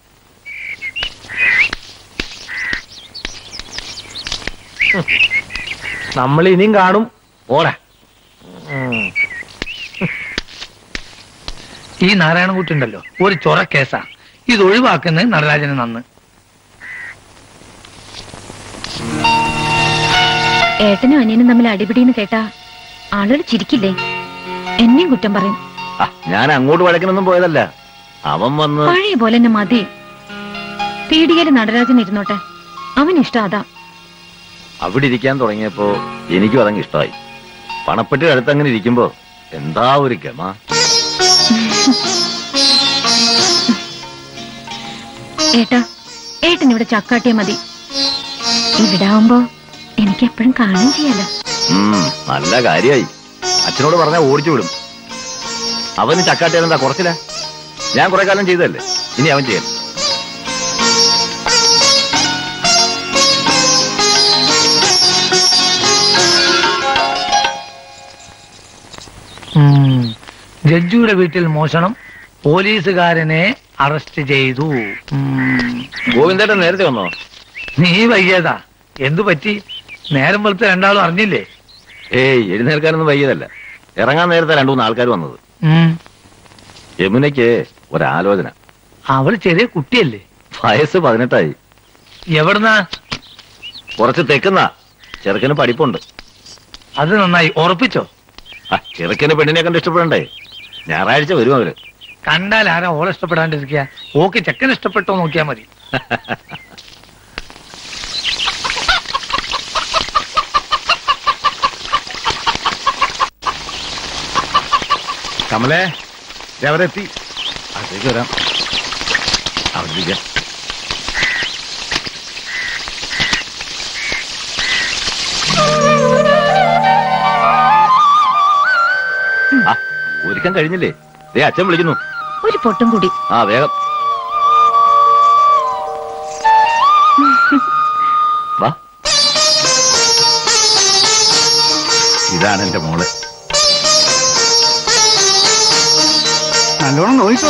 നമ്മൾ ഇനിയും കാണും. ഓടാ. ഈ നാരായണൻകുട്ടി ഉണ്ടല്ലോ, ഒരു ചൊറ കേസാ. ഇത് ഒഴിവാക്കുന്നത് നടരാജന് നന്ന്. ഏട്ടനും അനിയനും തമ്മിൽ അടിപിടിന്ന് കേട്ടാ ആളുകൾ ചിരിക്കില്ലേ? എന്നെയും കുറ്റം പറയും. ഞാൻ അങ്ങോട്ട് വഴക്കിനൊന്നും പോയതല്ല. അവൻ വന്ന് പഴയ പോലെ തന്നെ മതി. പീടികയില് നടരാജൻ ഇരുന്നോട്ടെ, അവനിഷ്ടം അതാ. അവിടെ ഇരിക്കാൻ തുടങ്ങിയപ്പോ എനിക്കും അതങ്ങ് ഇഷ്ടമായി. പണപ്പെട്ടി അടുത്ത് അങ്ങനെ ഇരിക്കുമ്പോ എന്താ ഒരു ഗമ. ഏട്ടാ, ഏട്ടൻ ഇവിടെ ചക്കാട്ടിയ മതി. ഇവിടെ ആവുമ്പോ എനിക്ക് എപ്പോഴും കാണുകയും ചെയ്യാലോ. നല്ല കാര്യായി. അച്ഛനോട് പറഞ്ഞാ ഓടിച്ചു വിടും. അവന് ചക്കാട്ടിയാലെന്താ കുറച്ചില്ല? ഞാൻ കുറെ കാലം ചെയ്തതല്ലേ, ഇനി അവൻ ചെയ്യാൻ. ജഡ്ജിയുടെ വീട്ടിൽ മോഷണം, പോലീസുകാരനെ അറസ്റ്റ് ചെയ്തു. ഗോവിന്ദേട്ടൻ നേരത്തെ വന്നോ? നീ വൈകിയതാ. എന്തു പറ്റി? നേരം വെളുത്ത് രണ്ടാളും അറിഞ്ഞില്ലേ? ഏയ്, എഴുന്നേൽക്കാനൊന്നും വൈകിയതല്ല. ഇറങ്ങാൻ നേരത്തെ രണ്ടു മൂന്ന് ആൾക്കാർ വന്നത്. യമുനയ്ക്ക് ഒരാലോചന. അവള് ചെറിയ കുട്ടിയല്ലേ? വയസ്സ് പതിനെട്ടായി. എവിടുന്നാ? കുറച്ച് തെക്കുന്ന. ചെറുക്കന് പഠിപ്പുണ്ട്. അത് നന്നായി. ഉറപ്പിച്ചോ? ചെറുക്കന് പെണ്ണിനെ കണ്ട് ഇഷ്ടപ്പെടണ്ടേ? ഞായറാഴ്ച വരും അവര്. കണ്ടാൽ ആരാ ഓളെ ഇഷ്ടപ്പെടാണ്ടിരിക്കുക? ഓക്കെ, ചെക്കൻ ഇഷ്ടപ്പെട്ടോ നോക്കിയാ മതി. കമലേ, അവരെത്തി. അതേക്ക് വരാം. അവിടെ ഒരുക്കം കഴിഞ്ഞില്ലേ? ദേ അച്ഛൻ വിളിക്കുന്നു. ഒരു പൊട്ടും കൂടി. ആ, വേഗം വാ. ഇതാണ് എന്റെ മോള്. നല്ലോണം നോയിക്കോ.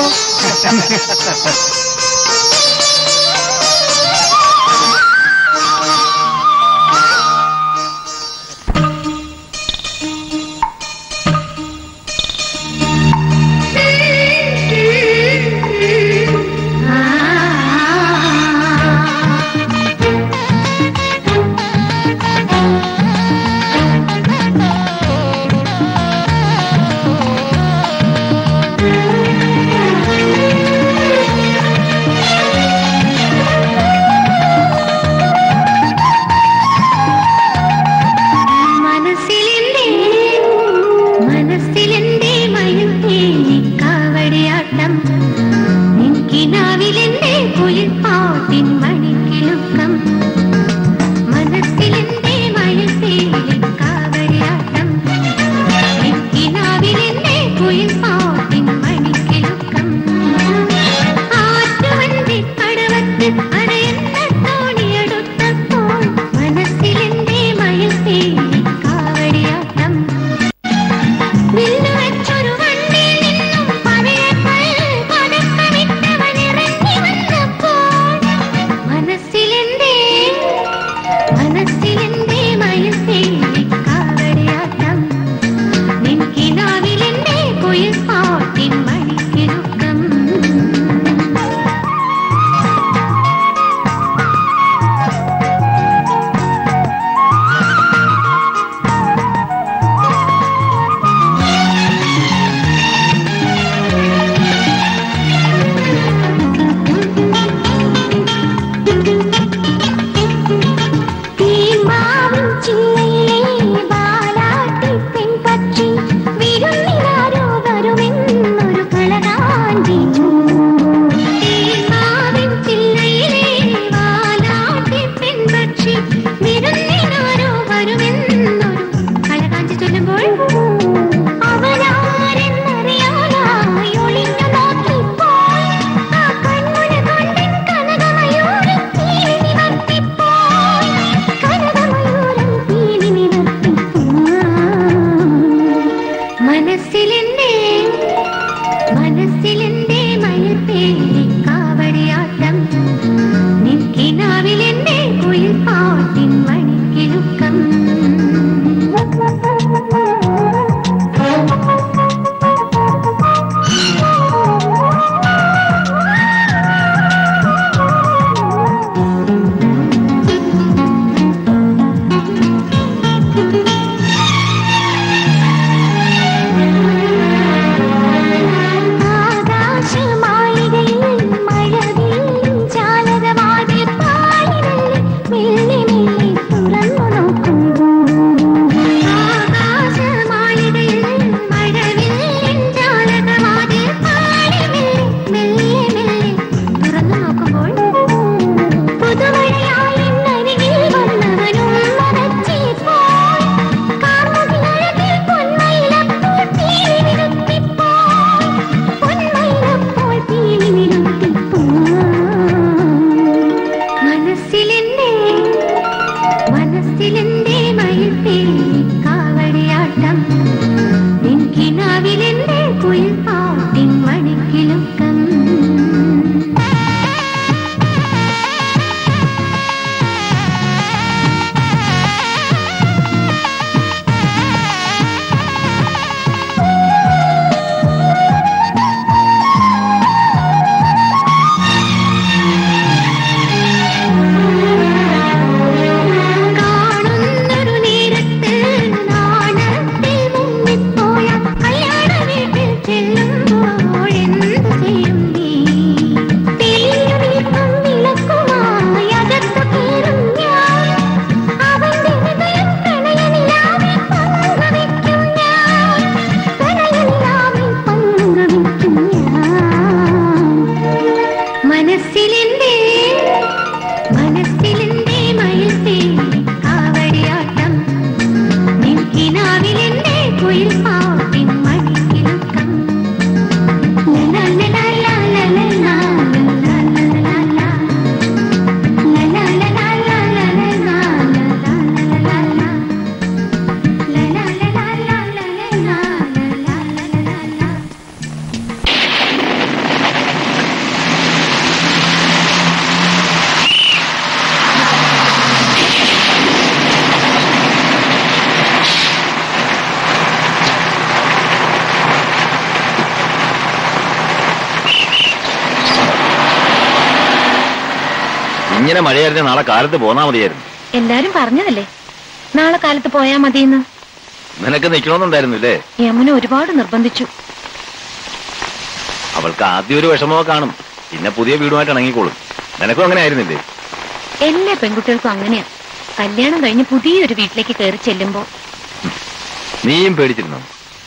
ഇങ്ങനെ മഴയായിരുന്നു നാളെ കാലത്ത് പോന്നാ മതിയായിരുന്നു. എല്ലാരും പറഞ്ഞതല്ലേ നാളെ കാലത്ത് പോയാ മതിയെന്ന്. നിനക്ക് നിൽക്കണമെന്നുണ്ടായിരുന്നില്ലേ? യമുന ഒരുപാട് നിർബന്ധിച്ചു. അവൾക്ക് ആദ്യം ഒരു വിഷമമൊക്കെ കാണും, പിന്നെ പുതിയ വീടുമായിട്ട് ഇണങ്ങിക്കോളും. നിനക്കും അങ്ങനെ ആയിരുന്നില്ലേ? എല്ലാ പെൺകുട്ടികൾക്കും അങ്ങനെയാ. കല്യാണം കഴിഞ്ഞ് പുതിയൊരു വീട്ടിലേക്ക് കയറി ചെല്ലുമ്പോ. നീയും പേടിച്ചിരുന്നോ?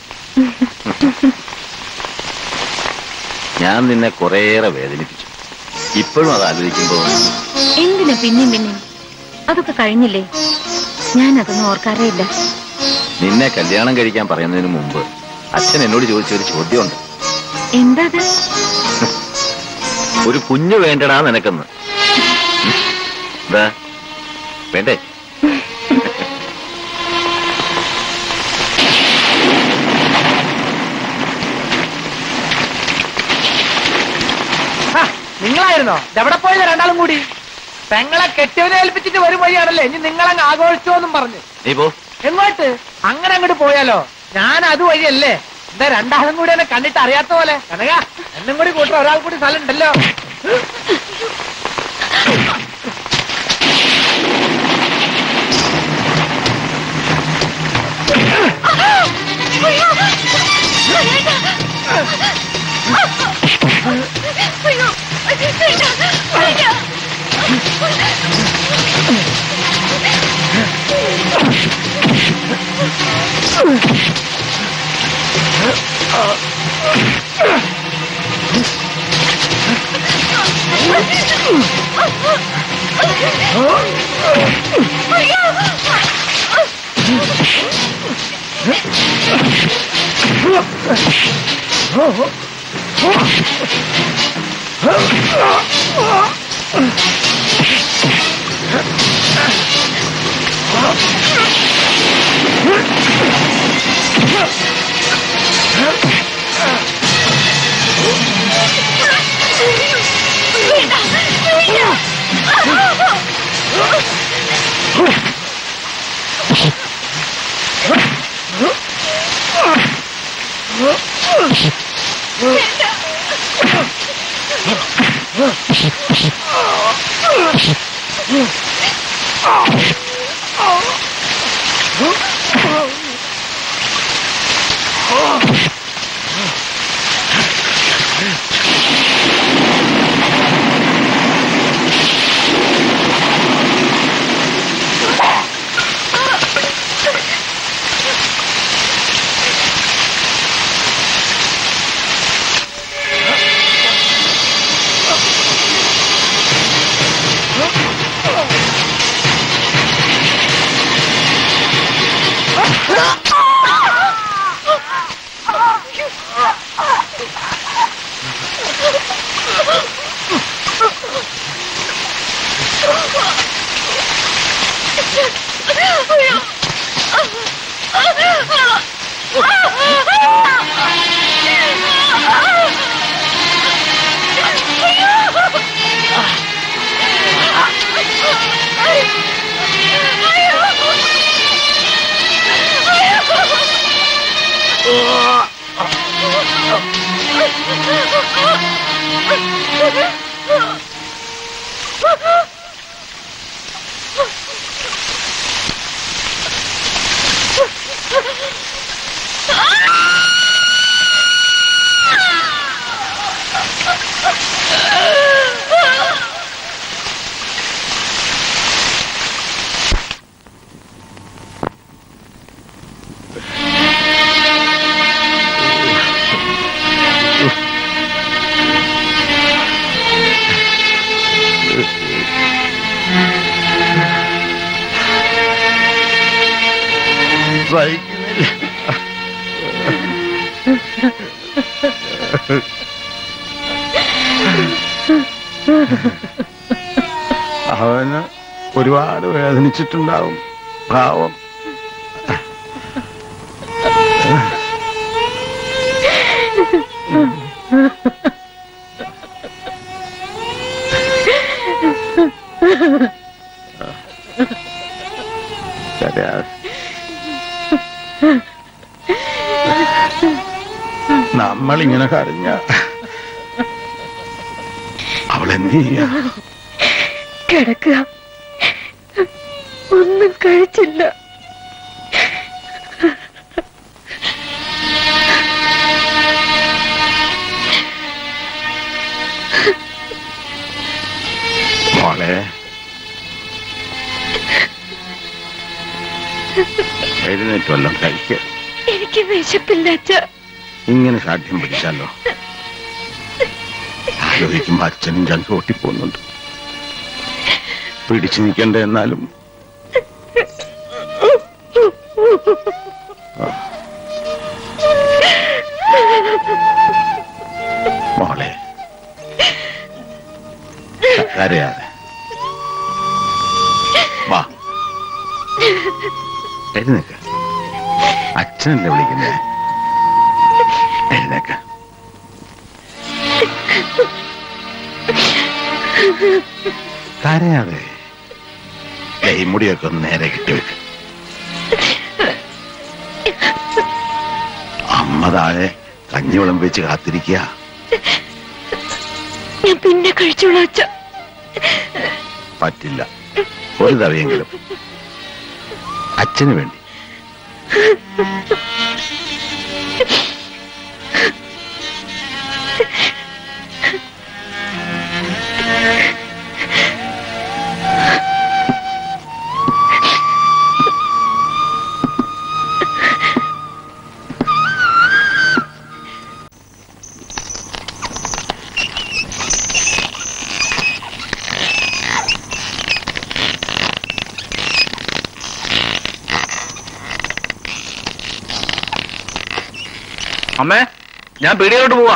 ഞാൻ നിന്നെ കുറേയേറെ വേദനിപ്പിച്ചു. ഇപ്പോഴും അത് ആലോചിക്കുമ്പോ എന്തിനാ പിന്നെയും പിന്നെയും? അതൊക്കെ കഴിഞ്ഞില്ലേ? ഞാൻ അതൊന്നും ഓർക്കാറേ ഇല്ല. നിന്നെ കല്യാണം കഴിക്കാൻ പറയുന്നതിന് മുമ്പ് അച്ഛൻ എന്നോട് ചോദിച്ച ഒരു ചോദ്യമുണ്ട്. എന്താ? ഒരു കുഞ്ഞു വേണ്ടടാ നിനക്കെന്ന്. എന്താ വേണ്ടേ? നിങ്ങളായിരുന്നോ എവിടെ പോയത് രണ്ടാളും കൂടി? പെങ്ങളെ കെട്ടിയവനെ ഏൽപ്പിച്ചിട്ട് വരും വഴിയാണല്ലേ ഇനി നിങ്ങളങ്ങ് ആഘോഷിച്ചോന്നും പറഞ്ഞു. നീ പോ. എങ്ങോട്ട്? അങ്ങനെ അങ്ങോട്ട് പോയാലോ? ഞാൻ അത് വഴിയല്ലേ. എന്താ രണ്ടാളും കൂടി എന്നെ കണ്ടിട്ട് അറിയാത്ത പോലെ? കനക എന്നും കൂടി കൂട്ടർ ഒരാൾ കൂടി സ്ഥലം ഉണ്ടല്ലോ. അവന് ഒരുപാട് വേദനിച്ചിട്ടുണ്ടാവും പാവം. നമ്മളിങ്ങനെ കരഞ്ഞ അവളെന്ത് ചെയ്യാ? കിടക്കുക. ഒന്നും കഴിച്ചില്ല. മോളെ എഴുന്നേറ്റ് വല്ലതും കഴിക്ക. എനിക്ക് വിശപ്പില്ല അച്ഛാ. ഇങ്ങനെ സാധ്യം പിടിച്ചാലോ? ആലോചിക്കുമ്പോ അച്ഛനും ചങ്ക് പൊട്ടിപ്പോകുന്നുണ്ട്. പിടിച്ചു നിൽക്കണ്ട. എന്നാലും മോളെ കരയാതെ വാ, എഴുന്നേക്ക. അച്ഛനല്ലേ വിളിക്കുന്നേ? എഴുന്നേക്ക. കരയാതെ. ഈ മുടിയൊക്കെ ഒന്ന് നേരെ കെട്ടിവെക്ക്. അമ്മ താഴെ കഞ്ഞിവെള്ളം വെച്ച് കാത്തിരിക്കുക. ഞാൻ പിന്നെ കഴിച്ചോളാം അച്ഛ. പറ്റില്ല. ഒരു തവയെങ്കിലും അച്ഛന് വേണ്ടി. അമ്മേ, ഞാൻ പീടികയിലോട്ട് പോവാ.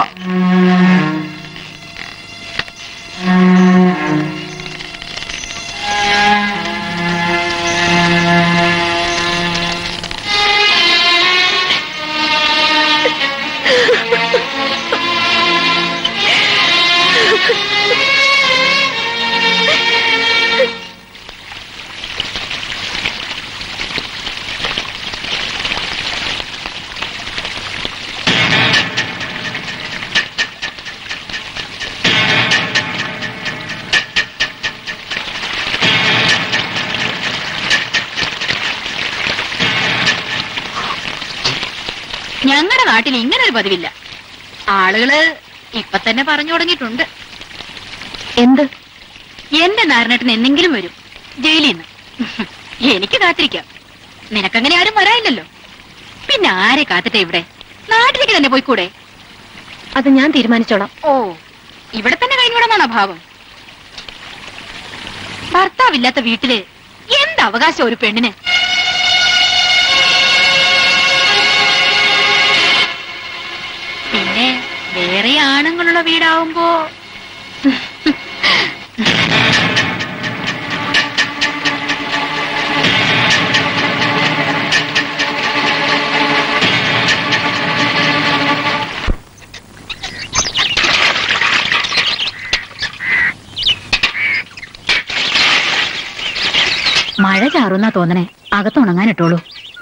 ഞങ്ങളുടെ നാട്ടിൽ ഇങ്ങനെ ഒരു പതിവില്ല. ആളുകള് ഇപ്പൊ തന്നെ പറഞ്ഞു തുടങ്ങിയിട്ടുണ്ട്. എന്ത്? എന്റെ നാരണേട്ടന് എന്തെങ്കിലും വരും ജയിലിൽ നിന്ന്. എനിക്ക് കാത്തിരിക്കാം. നിനക്കങ്ങനെ ആരും വരാനില്ലല്ലോ. പിന്നെ ആരെ കാത്തിട്ടെ ഇവിടെ? നാട്ടിലേക്ക് തന്നെ പോയിക്കൂടെ? അത് ഞാൻ തീരുമാനിച്ചോളാം. ഓ, ഇവിടെ തന്നെ കഴിഞ്ഞൂടെന്നാണോ ഭാവം? ഭർത്താവില്ലാത്ത വീട്ടില് എന്ത് അവകാശം ഒരു പെണ്ണിന്? പിന്നെ വേറെ ആണുങ്ങളുള്ള വീടാവുമ്പോ മഴ ചാറുന്നാ തോന്നണേ. അകത്തുണങ്ങാനിട്ടോളൂ.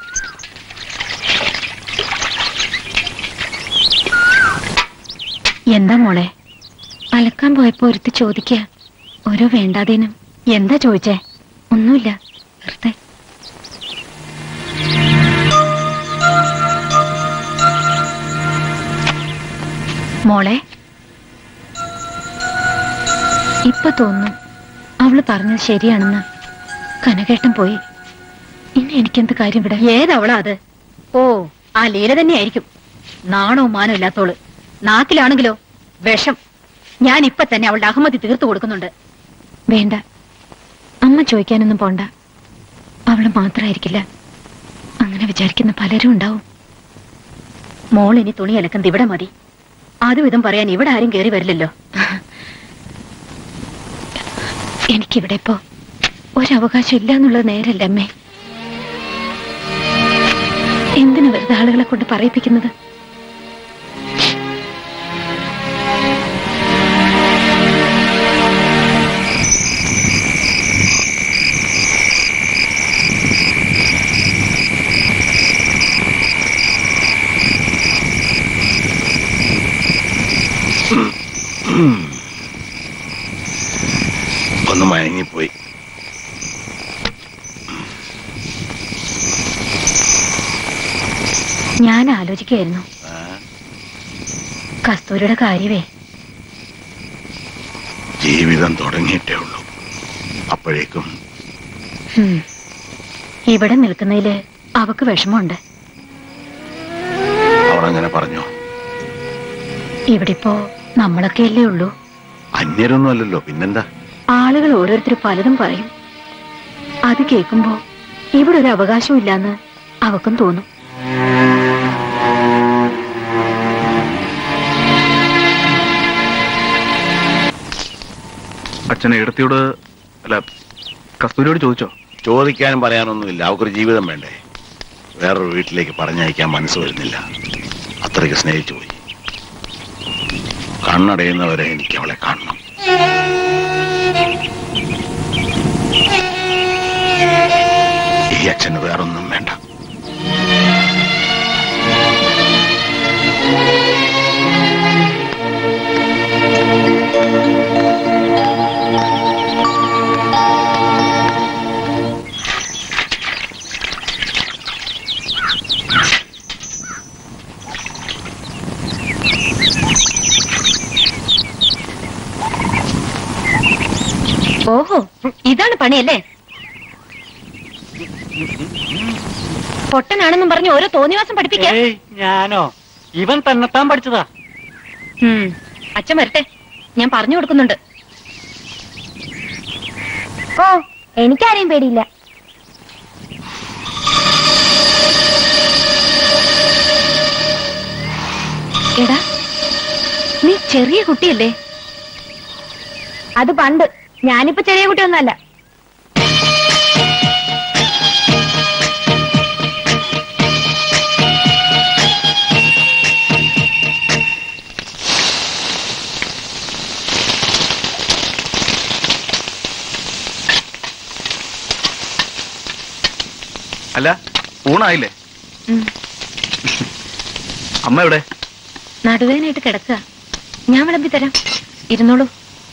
എന്താ മോളെ? അലക്കാൻ പോയപ്പോ ഒരുത്തി ചോദിക്ക ഓരോ വേണ്ടാതേനും. എന്താ ചോദിച്ചേ? ഒന്നുമില്ല, വെറുതെ. മോളെ, ഇപ്പൊ തോന്നുന്നു അവള് പറഞ്ഞത് ശരിയാണെന്ന്. കനകേട്ടൻ പോയി. ഇനി എനിക്കെന്ത് കാര്യം ഇവിടെ? ഏതവളാ അത്? ഓ, ആ ലീല തന്നെയായിരിക്കും. നാണവും മാനവും ഇല്ലാത്തോള്. നാക്കിലാണെങ്കിലോ വിഷം. ഞാൻ ഇപ്പൊ തന്നെ അവളുടെ അഹമ്മതി തീർത്തു കൊടുക്കുന്നുണ്ട്. വേണ്ട, അമ്മ ചോദിക്കാനൊന്നും പോണ്ട. അവള് മാത്രമായിരിക്കില്ല, അങ്ങനെ വിചാരിക്കുന്ന പലരും ഉണ്ടാവും. മോൾ ഇനി തുണി അലക്കുന്നത് ഇവിടെ മതി. അതും ഇതും പറയാൻ ഇവിടെ ആരും കയറി വരില്ലല്ലോ. എനിക്കിവിടെ ഇപ്പോ ഒരവകാശം ഇല്ല എന്നുള്ളത് നേരല്ലേ അമ്മേ? എന്തിനു വെറുതെ ആളുകളെ കൊണ്ട് പറയിപ്പിക്കുന്നത്? ഒന്ന് മയങ്ങി മയങ്ങിപ്പോയി. ഞാൻ ആലോചിക്കായിരുന്നു കസ്തൂരിയുടെ കാര്യമേ. ജീവിതം തുടങ്ങിയിട്ടേ ഉള്ളൂ. അപ്പോഴേക്കും ഹും. ഇവിടെ നിൽക്കുന്നതില് അവക്ക് വിഷമമുണ്ട്. അവളങ്ങനെ പറഞ്ഞോ? ഇവിടിപ്പോ നമ്മളൊക്കെ അല്ലേ ഉള്ളൂ. അന്യരൊന്നും അല്ലല്ലോ, പിന്നെന്താ? ആളുകൾ ഓരോരുത്തർ പലതും പറയും. അത് കേൾക്കുമ്പോ ഇവിടെ ഒരു അവകാശവും ഇല്ലാന്ന് അവക്കും തോന്നും. അച്ഛനെ ഇടത്തിയോട് അല്ല കസ്തൂരിയോട് ചോദിച്ചോ? ചോദിക്കാനും പറയാനൊന്നുമില്ല. അവക്കൊരു ജീവിതം വേണ്ടേ? വേറൊരു വീട്ടിലേക്ക് പറഞ്ഞയക്കാൻ മനസ്സ് വരുന്നില്ല. അത്രയ്ക്ക് സ്നേഹിച്ചു പോയി. കണ്ണടയുന്നവരെ എനിക്ക് അവളെ കാണണം. ഈ അച്ഛന് വേറൊന്നും വേണ്ട. ഓഹോ, ഇതാണ് പണിയല്ലേ? പൊട്ടനാണെന്നും പറഞ്ഞ് ഓരോ തോന്നിവാസം പഠിപ്പിക്കാം. ഞാനോ? ഇവൻ തന്നെത്താൻ പഠിച്ചതാ. അച്ഛൻ വരട്ടെ, ഞാൻ പറഞ്ഞു കൊടുക്കുന്നുണ്ട്. ഓ, എനിക്കാരെയും പേടിയില്ല. എടാ, നീ ചെറിയ കുട്ടിയല്ലേ? അത് പണ്ട്. ഞാനിപ്പോ ചെറിയ കുട്ടിയൊന്നല്ല. അല്ല, ഊണായില്ലേ? അമ്മ എവിടെ? നടുവേനായിട്ട് കിടക്കുക. ഞാൻ വിളമ്പി തരാം, ഇരുന്നോളൂ.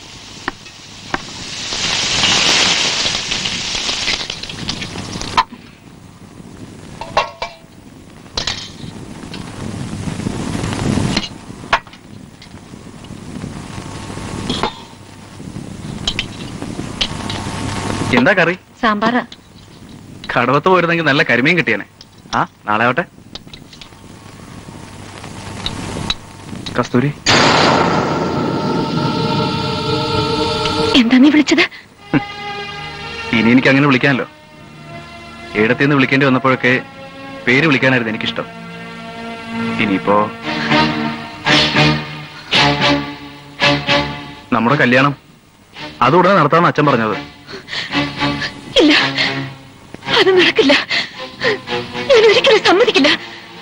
എന്താ കറി? സാമ്പാറാ. കടവത്ത് പോയിരുന്നെങ്കിൽ നല്ല കരിമീൻ കിട്ടിയനെ. ആ, നാളെ ആവട്ടെ. കസ്തൂരി, എന്താ നീ വിളിച്ചത്? ഇനി എനിക്ക് അങ്ങനെ വിളിക്കാനല്ലോ. ഏടത്തിന്ന് വിളിക്കേണ്ടി വന്നപ്പോഴൊക്കെ പേര് വിളിക്കാനായിരുന്നു എനിക്കിഷ്ടം. ഇനിയിപ്പോ നമ്മുടെ കല്യാണം അതുടനെ നടത്താമെന്ന് അച്ഛൻ പറഞ്ഞത്. ഇല്ല, അത് നടക്കില്ല. ഞാൻ ഒരിക്കലും സമ്മതിക്കില്ല.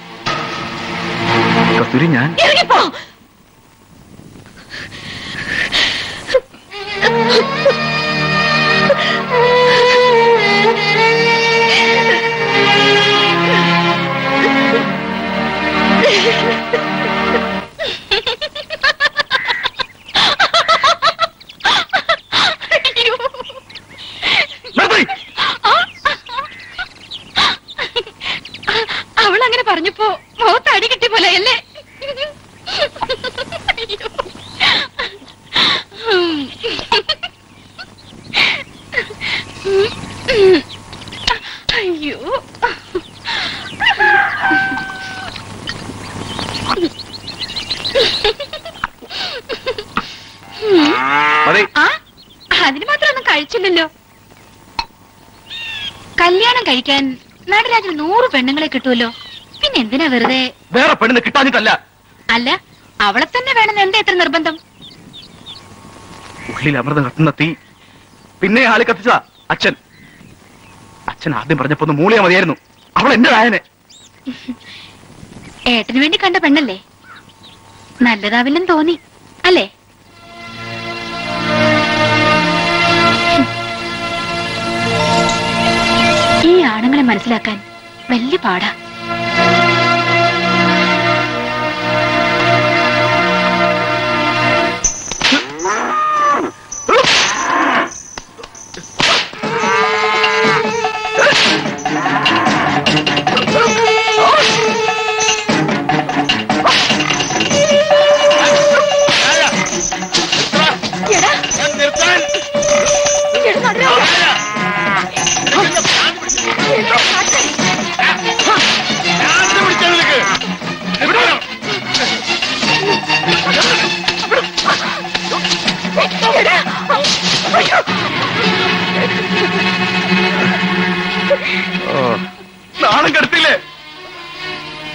കസ്തൂരി, ഞാൻ ഇറങ്ങിപ്പോ. അവളങ്ങനെ പറഞ്ഞപ്പോ മുഖത്ത് അടി കിട്ടി പോലെ അല്ലേ? അയ്യോ, അതിന് മാത്രം ഒന്നും കഴിച്ചില്ലല്ലോ. കല്യാണം കഴിക്കാൻ നടരാജന് നൂറ് പെണ്ണുങ്ങളെ കിട്ടുമല്ലോ. പിന്നെ എന്തിനാ വെറുതെ? വേറെ പെണ്ണിനെ കിട്ടാഞ്ഞിട്ടല്ല. അല്ല, അവളെ തന്നെ വേണമെന്ന് എന്താ എത്ര നിർബന്ധം? ഉള്ളിൽ അമൃതം കത്തുന്ന തീ പിന്നെ ആളി കത്തിച്ചതാ അച്ഛൻ. അച്ഛൻ ആദ്യം പറഞ്ഞപ്പോ ഒന്ന് മൂളിയാ മതിയായിരുന്നു. അവൾ എന്റെ രായനെ. ഏട്ടന് വേണ്ടി കണ്ട പെണ്ണല്ലേ? നല്ലതാവില്ലെന്ന് തോന്നി അല്ലേ? ഈ ആണുങ്ങളെ മനസ്സിലാക്കാൻ വലിയ പാടാ.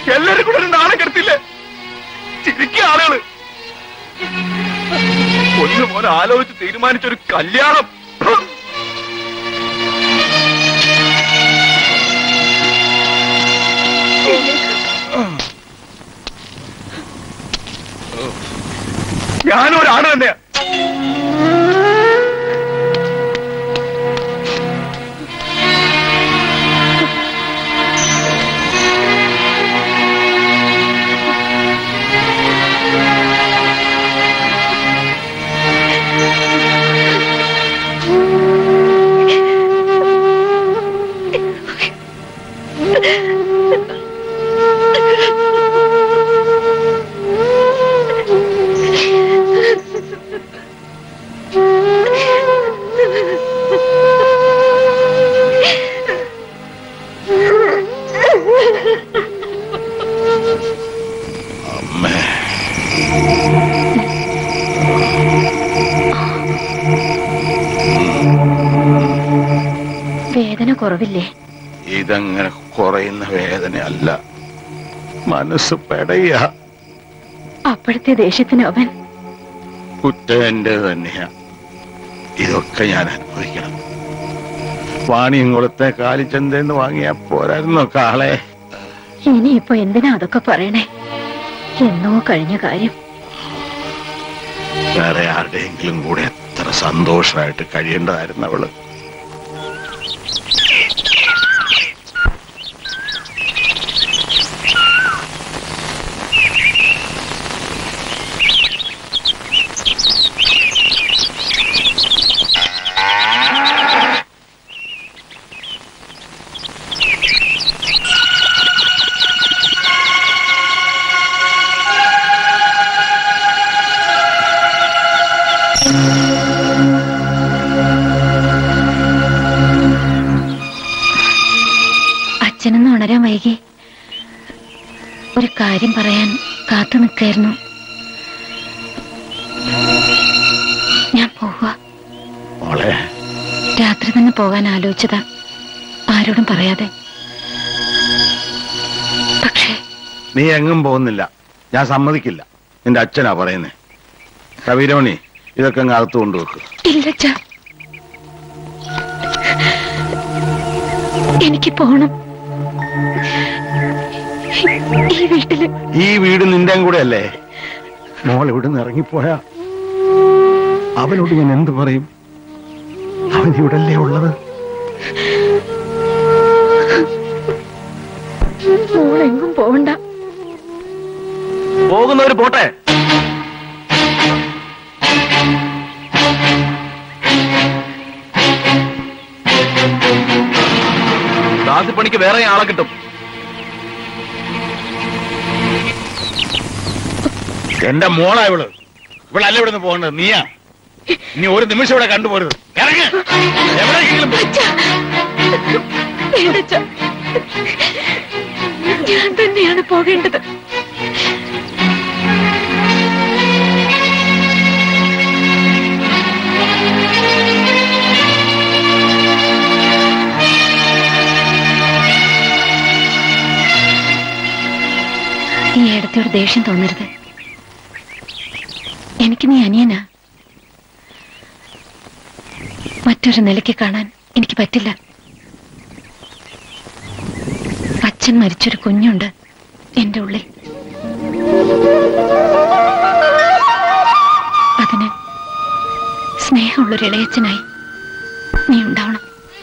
എല്ലാരും കൂടെ നാളെ കെടുത്തില്ലേ? ചിരിക്കുക ആളുകള്. ഒന്ന് പോലെ ആലോചിച്ച് തീരുമാനിച്ചൊരു കല്യാണം. ഞാനും ഒരാണ് തന്നെയാ. വേദന കുറവില്ലേ? ഇതങ്ങനെ കുറയുന്ന വേദനയല്ല, മനസ്സ് പെടയ. അപ്പോഴത്തെ ദേഷ്യത്തിന് അവൻ കുറ്റം എന്റെ തന്നെയാ. ഇതൊക്കെ ഞാൻ അനുഭവിക്കണം. വാണിയംകുളത്തെ കാലിച്ചന്തേന്ന് വാങ്ങിയാ പോരായിരുന്നോ കാളെ? ഇനിയിപ്പോ എന്തിനാ അതൊക്കെ പറയണേ? എന്നോ കഴിഞ്ഞ കാര്യം. വേറെ ആരുടെയെങ്കിലും കൂടെ എത്ര സന്തോഷമായിട്ട് കഴിയേണ്ടതായിരുന്നു അവള്. അച്ഛനൊന്ന് ഉണരാൻ വൈകി. ഒരു കാര്യം പറയാൻ കാത്തു നിൽക്കായിരുന്നു. ഞാൻ പോവാ. രാത്രി തന്നെ പോകാൻ ആലോചിച്ചതാ, ആരോടും പറയാതെ. പക്ഷേ നീ എങ്ങും പോകുന്നില്ല, ഞാൻ സമ്മതിക്കില്ല. നിന്റെ അച്ഛനാ പറയുന്നേ. കവിരോണി, ഇതൊക്കെ അങ്ങ് അകത്ത് കൊണ്ടുവെക്ക്. ഇല്ല, എനിക്ക് പോണം. ഈ വീട്ടില് ഈ വീട് നിന്റെ കൂടെ അല്ലേ? മോൾ ഇവിടുന്ന് ഇറങ്ങിപ്പോയാ അവനോട് ഞാൻ എന്ത് പറയും? അവൻ ഇവിടല്ലേ ഉള്ളത്? മോളെങ്ങും പോവണ്ട. പോകുന്നവര് പോട്ടെ. ദാസിപ്പണിക്ക് വേറെ ആളെ കിട്ടും. എന്റെ മോളാ ഇവള്. ഇവളല്ല ഇവിടുന്ന് പോകേണ്ടത്, നീയാ. നീ ഒരു നിമിഷം ഇവിടെ കണ്ടുപോരുത്. ഇറങ്ങ്, എവിടെയെങ്കിലും ഞാൻ തന്നെയാണ് പോകേണ്ടത്. ഈ ഏടത്തിയോട് ദേഷ്യം തോന്നരുത്. എനിക്ക് നീ അനിയനാ. മറ്റൊരു നിലയ്ക്ക് കാണാൻ എനിക്ക് പറ്റില്ല. അച്ഛൻ മരിച്ചൊരു കുഞ്ഞുണ്ട് എന്റെ ഉള്ളിൽ. അതിന് സ്നേഹമുള്ളൊരു ഇളയച്ചനായി നീ ഉണ്ടാവണം.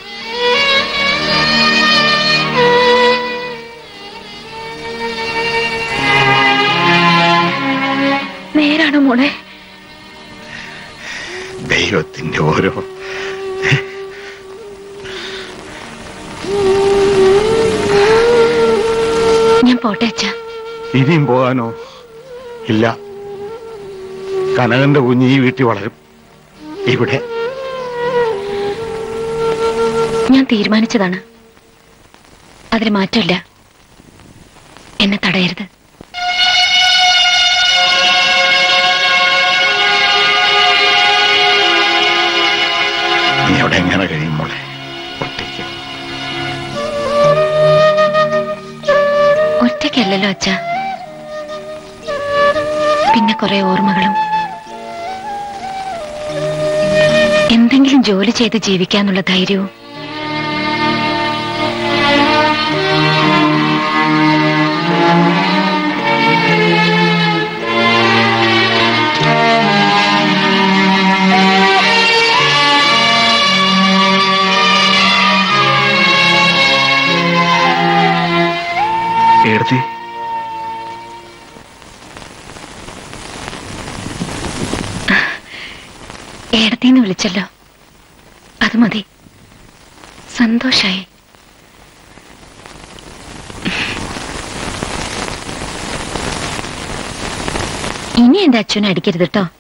നേരാണോ മോളെ? ദൈവത്തിന്റെ ഓരോ ഞാൻ പോട്ടെ അച്ഛാ. ഇനിയും പോകാനോ? ഇല്ല. കനകന്റെ കുഞ്ഞ് ഈ വീട്ടിൽ വളരും. ഇവിടെ ഞാൻ തീരുമാനിച്ചതാണ്. അതിന് മാറ്റമില്ല. എന്നെ തടയരുത്. നീ അവിടെ എങ്ങനെ കഴിയും മോളെ? ഒറ്റയ്ക്ക് ഒറ്റയ്ക്ക് ഒറ്റയ്ക്കല്ലല്ലോ അച്ഛ. പിന്നെ കുറെ ഓർമ്മകളും. എന്തെങ്കിലും ജോലി ചെയ്ത് ജീവിക്കാന്നുള്ള ധൈര്യവും. ഏടത്തി, ഏടത്തിന്ന് വിളിച്ചല്ലോ, അത് മതി. സന്തോഷായി. ഇനി എന്റെ അച്ഛനെ അടിക്കരുത് കേട്ടോ.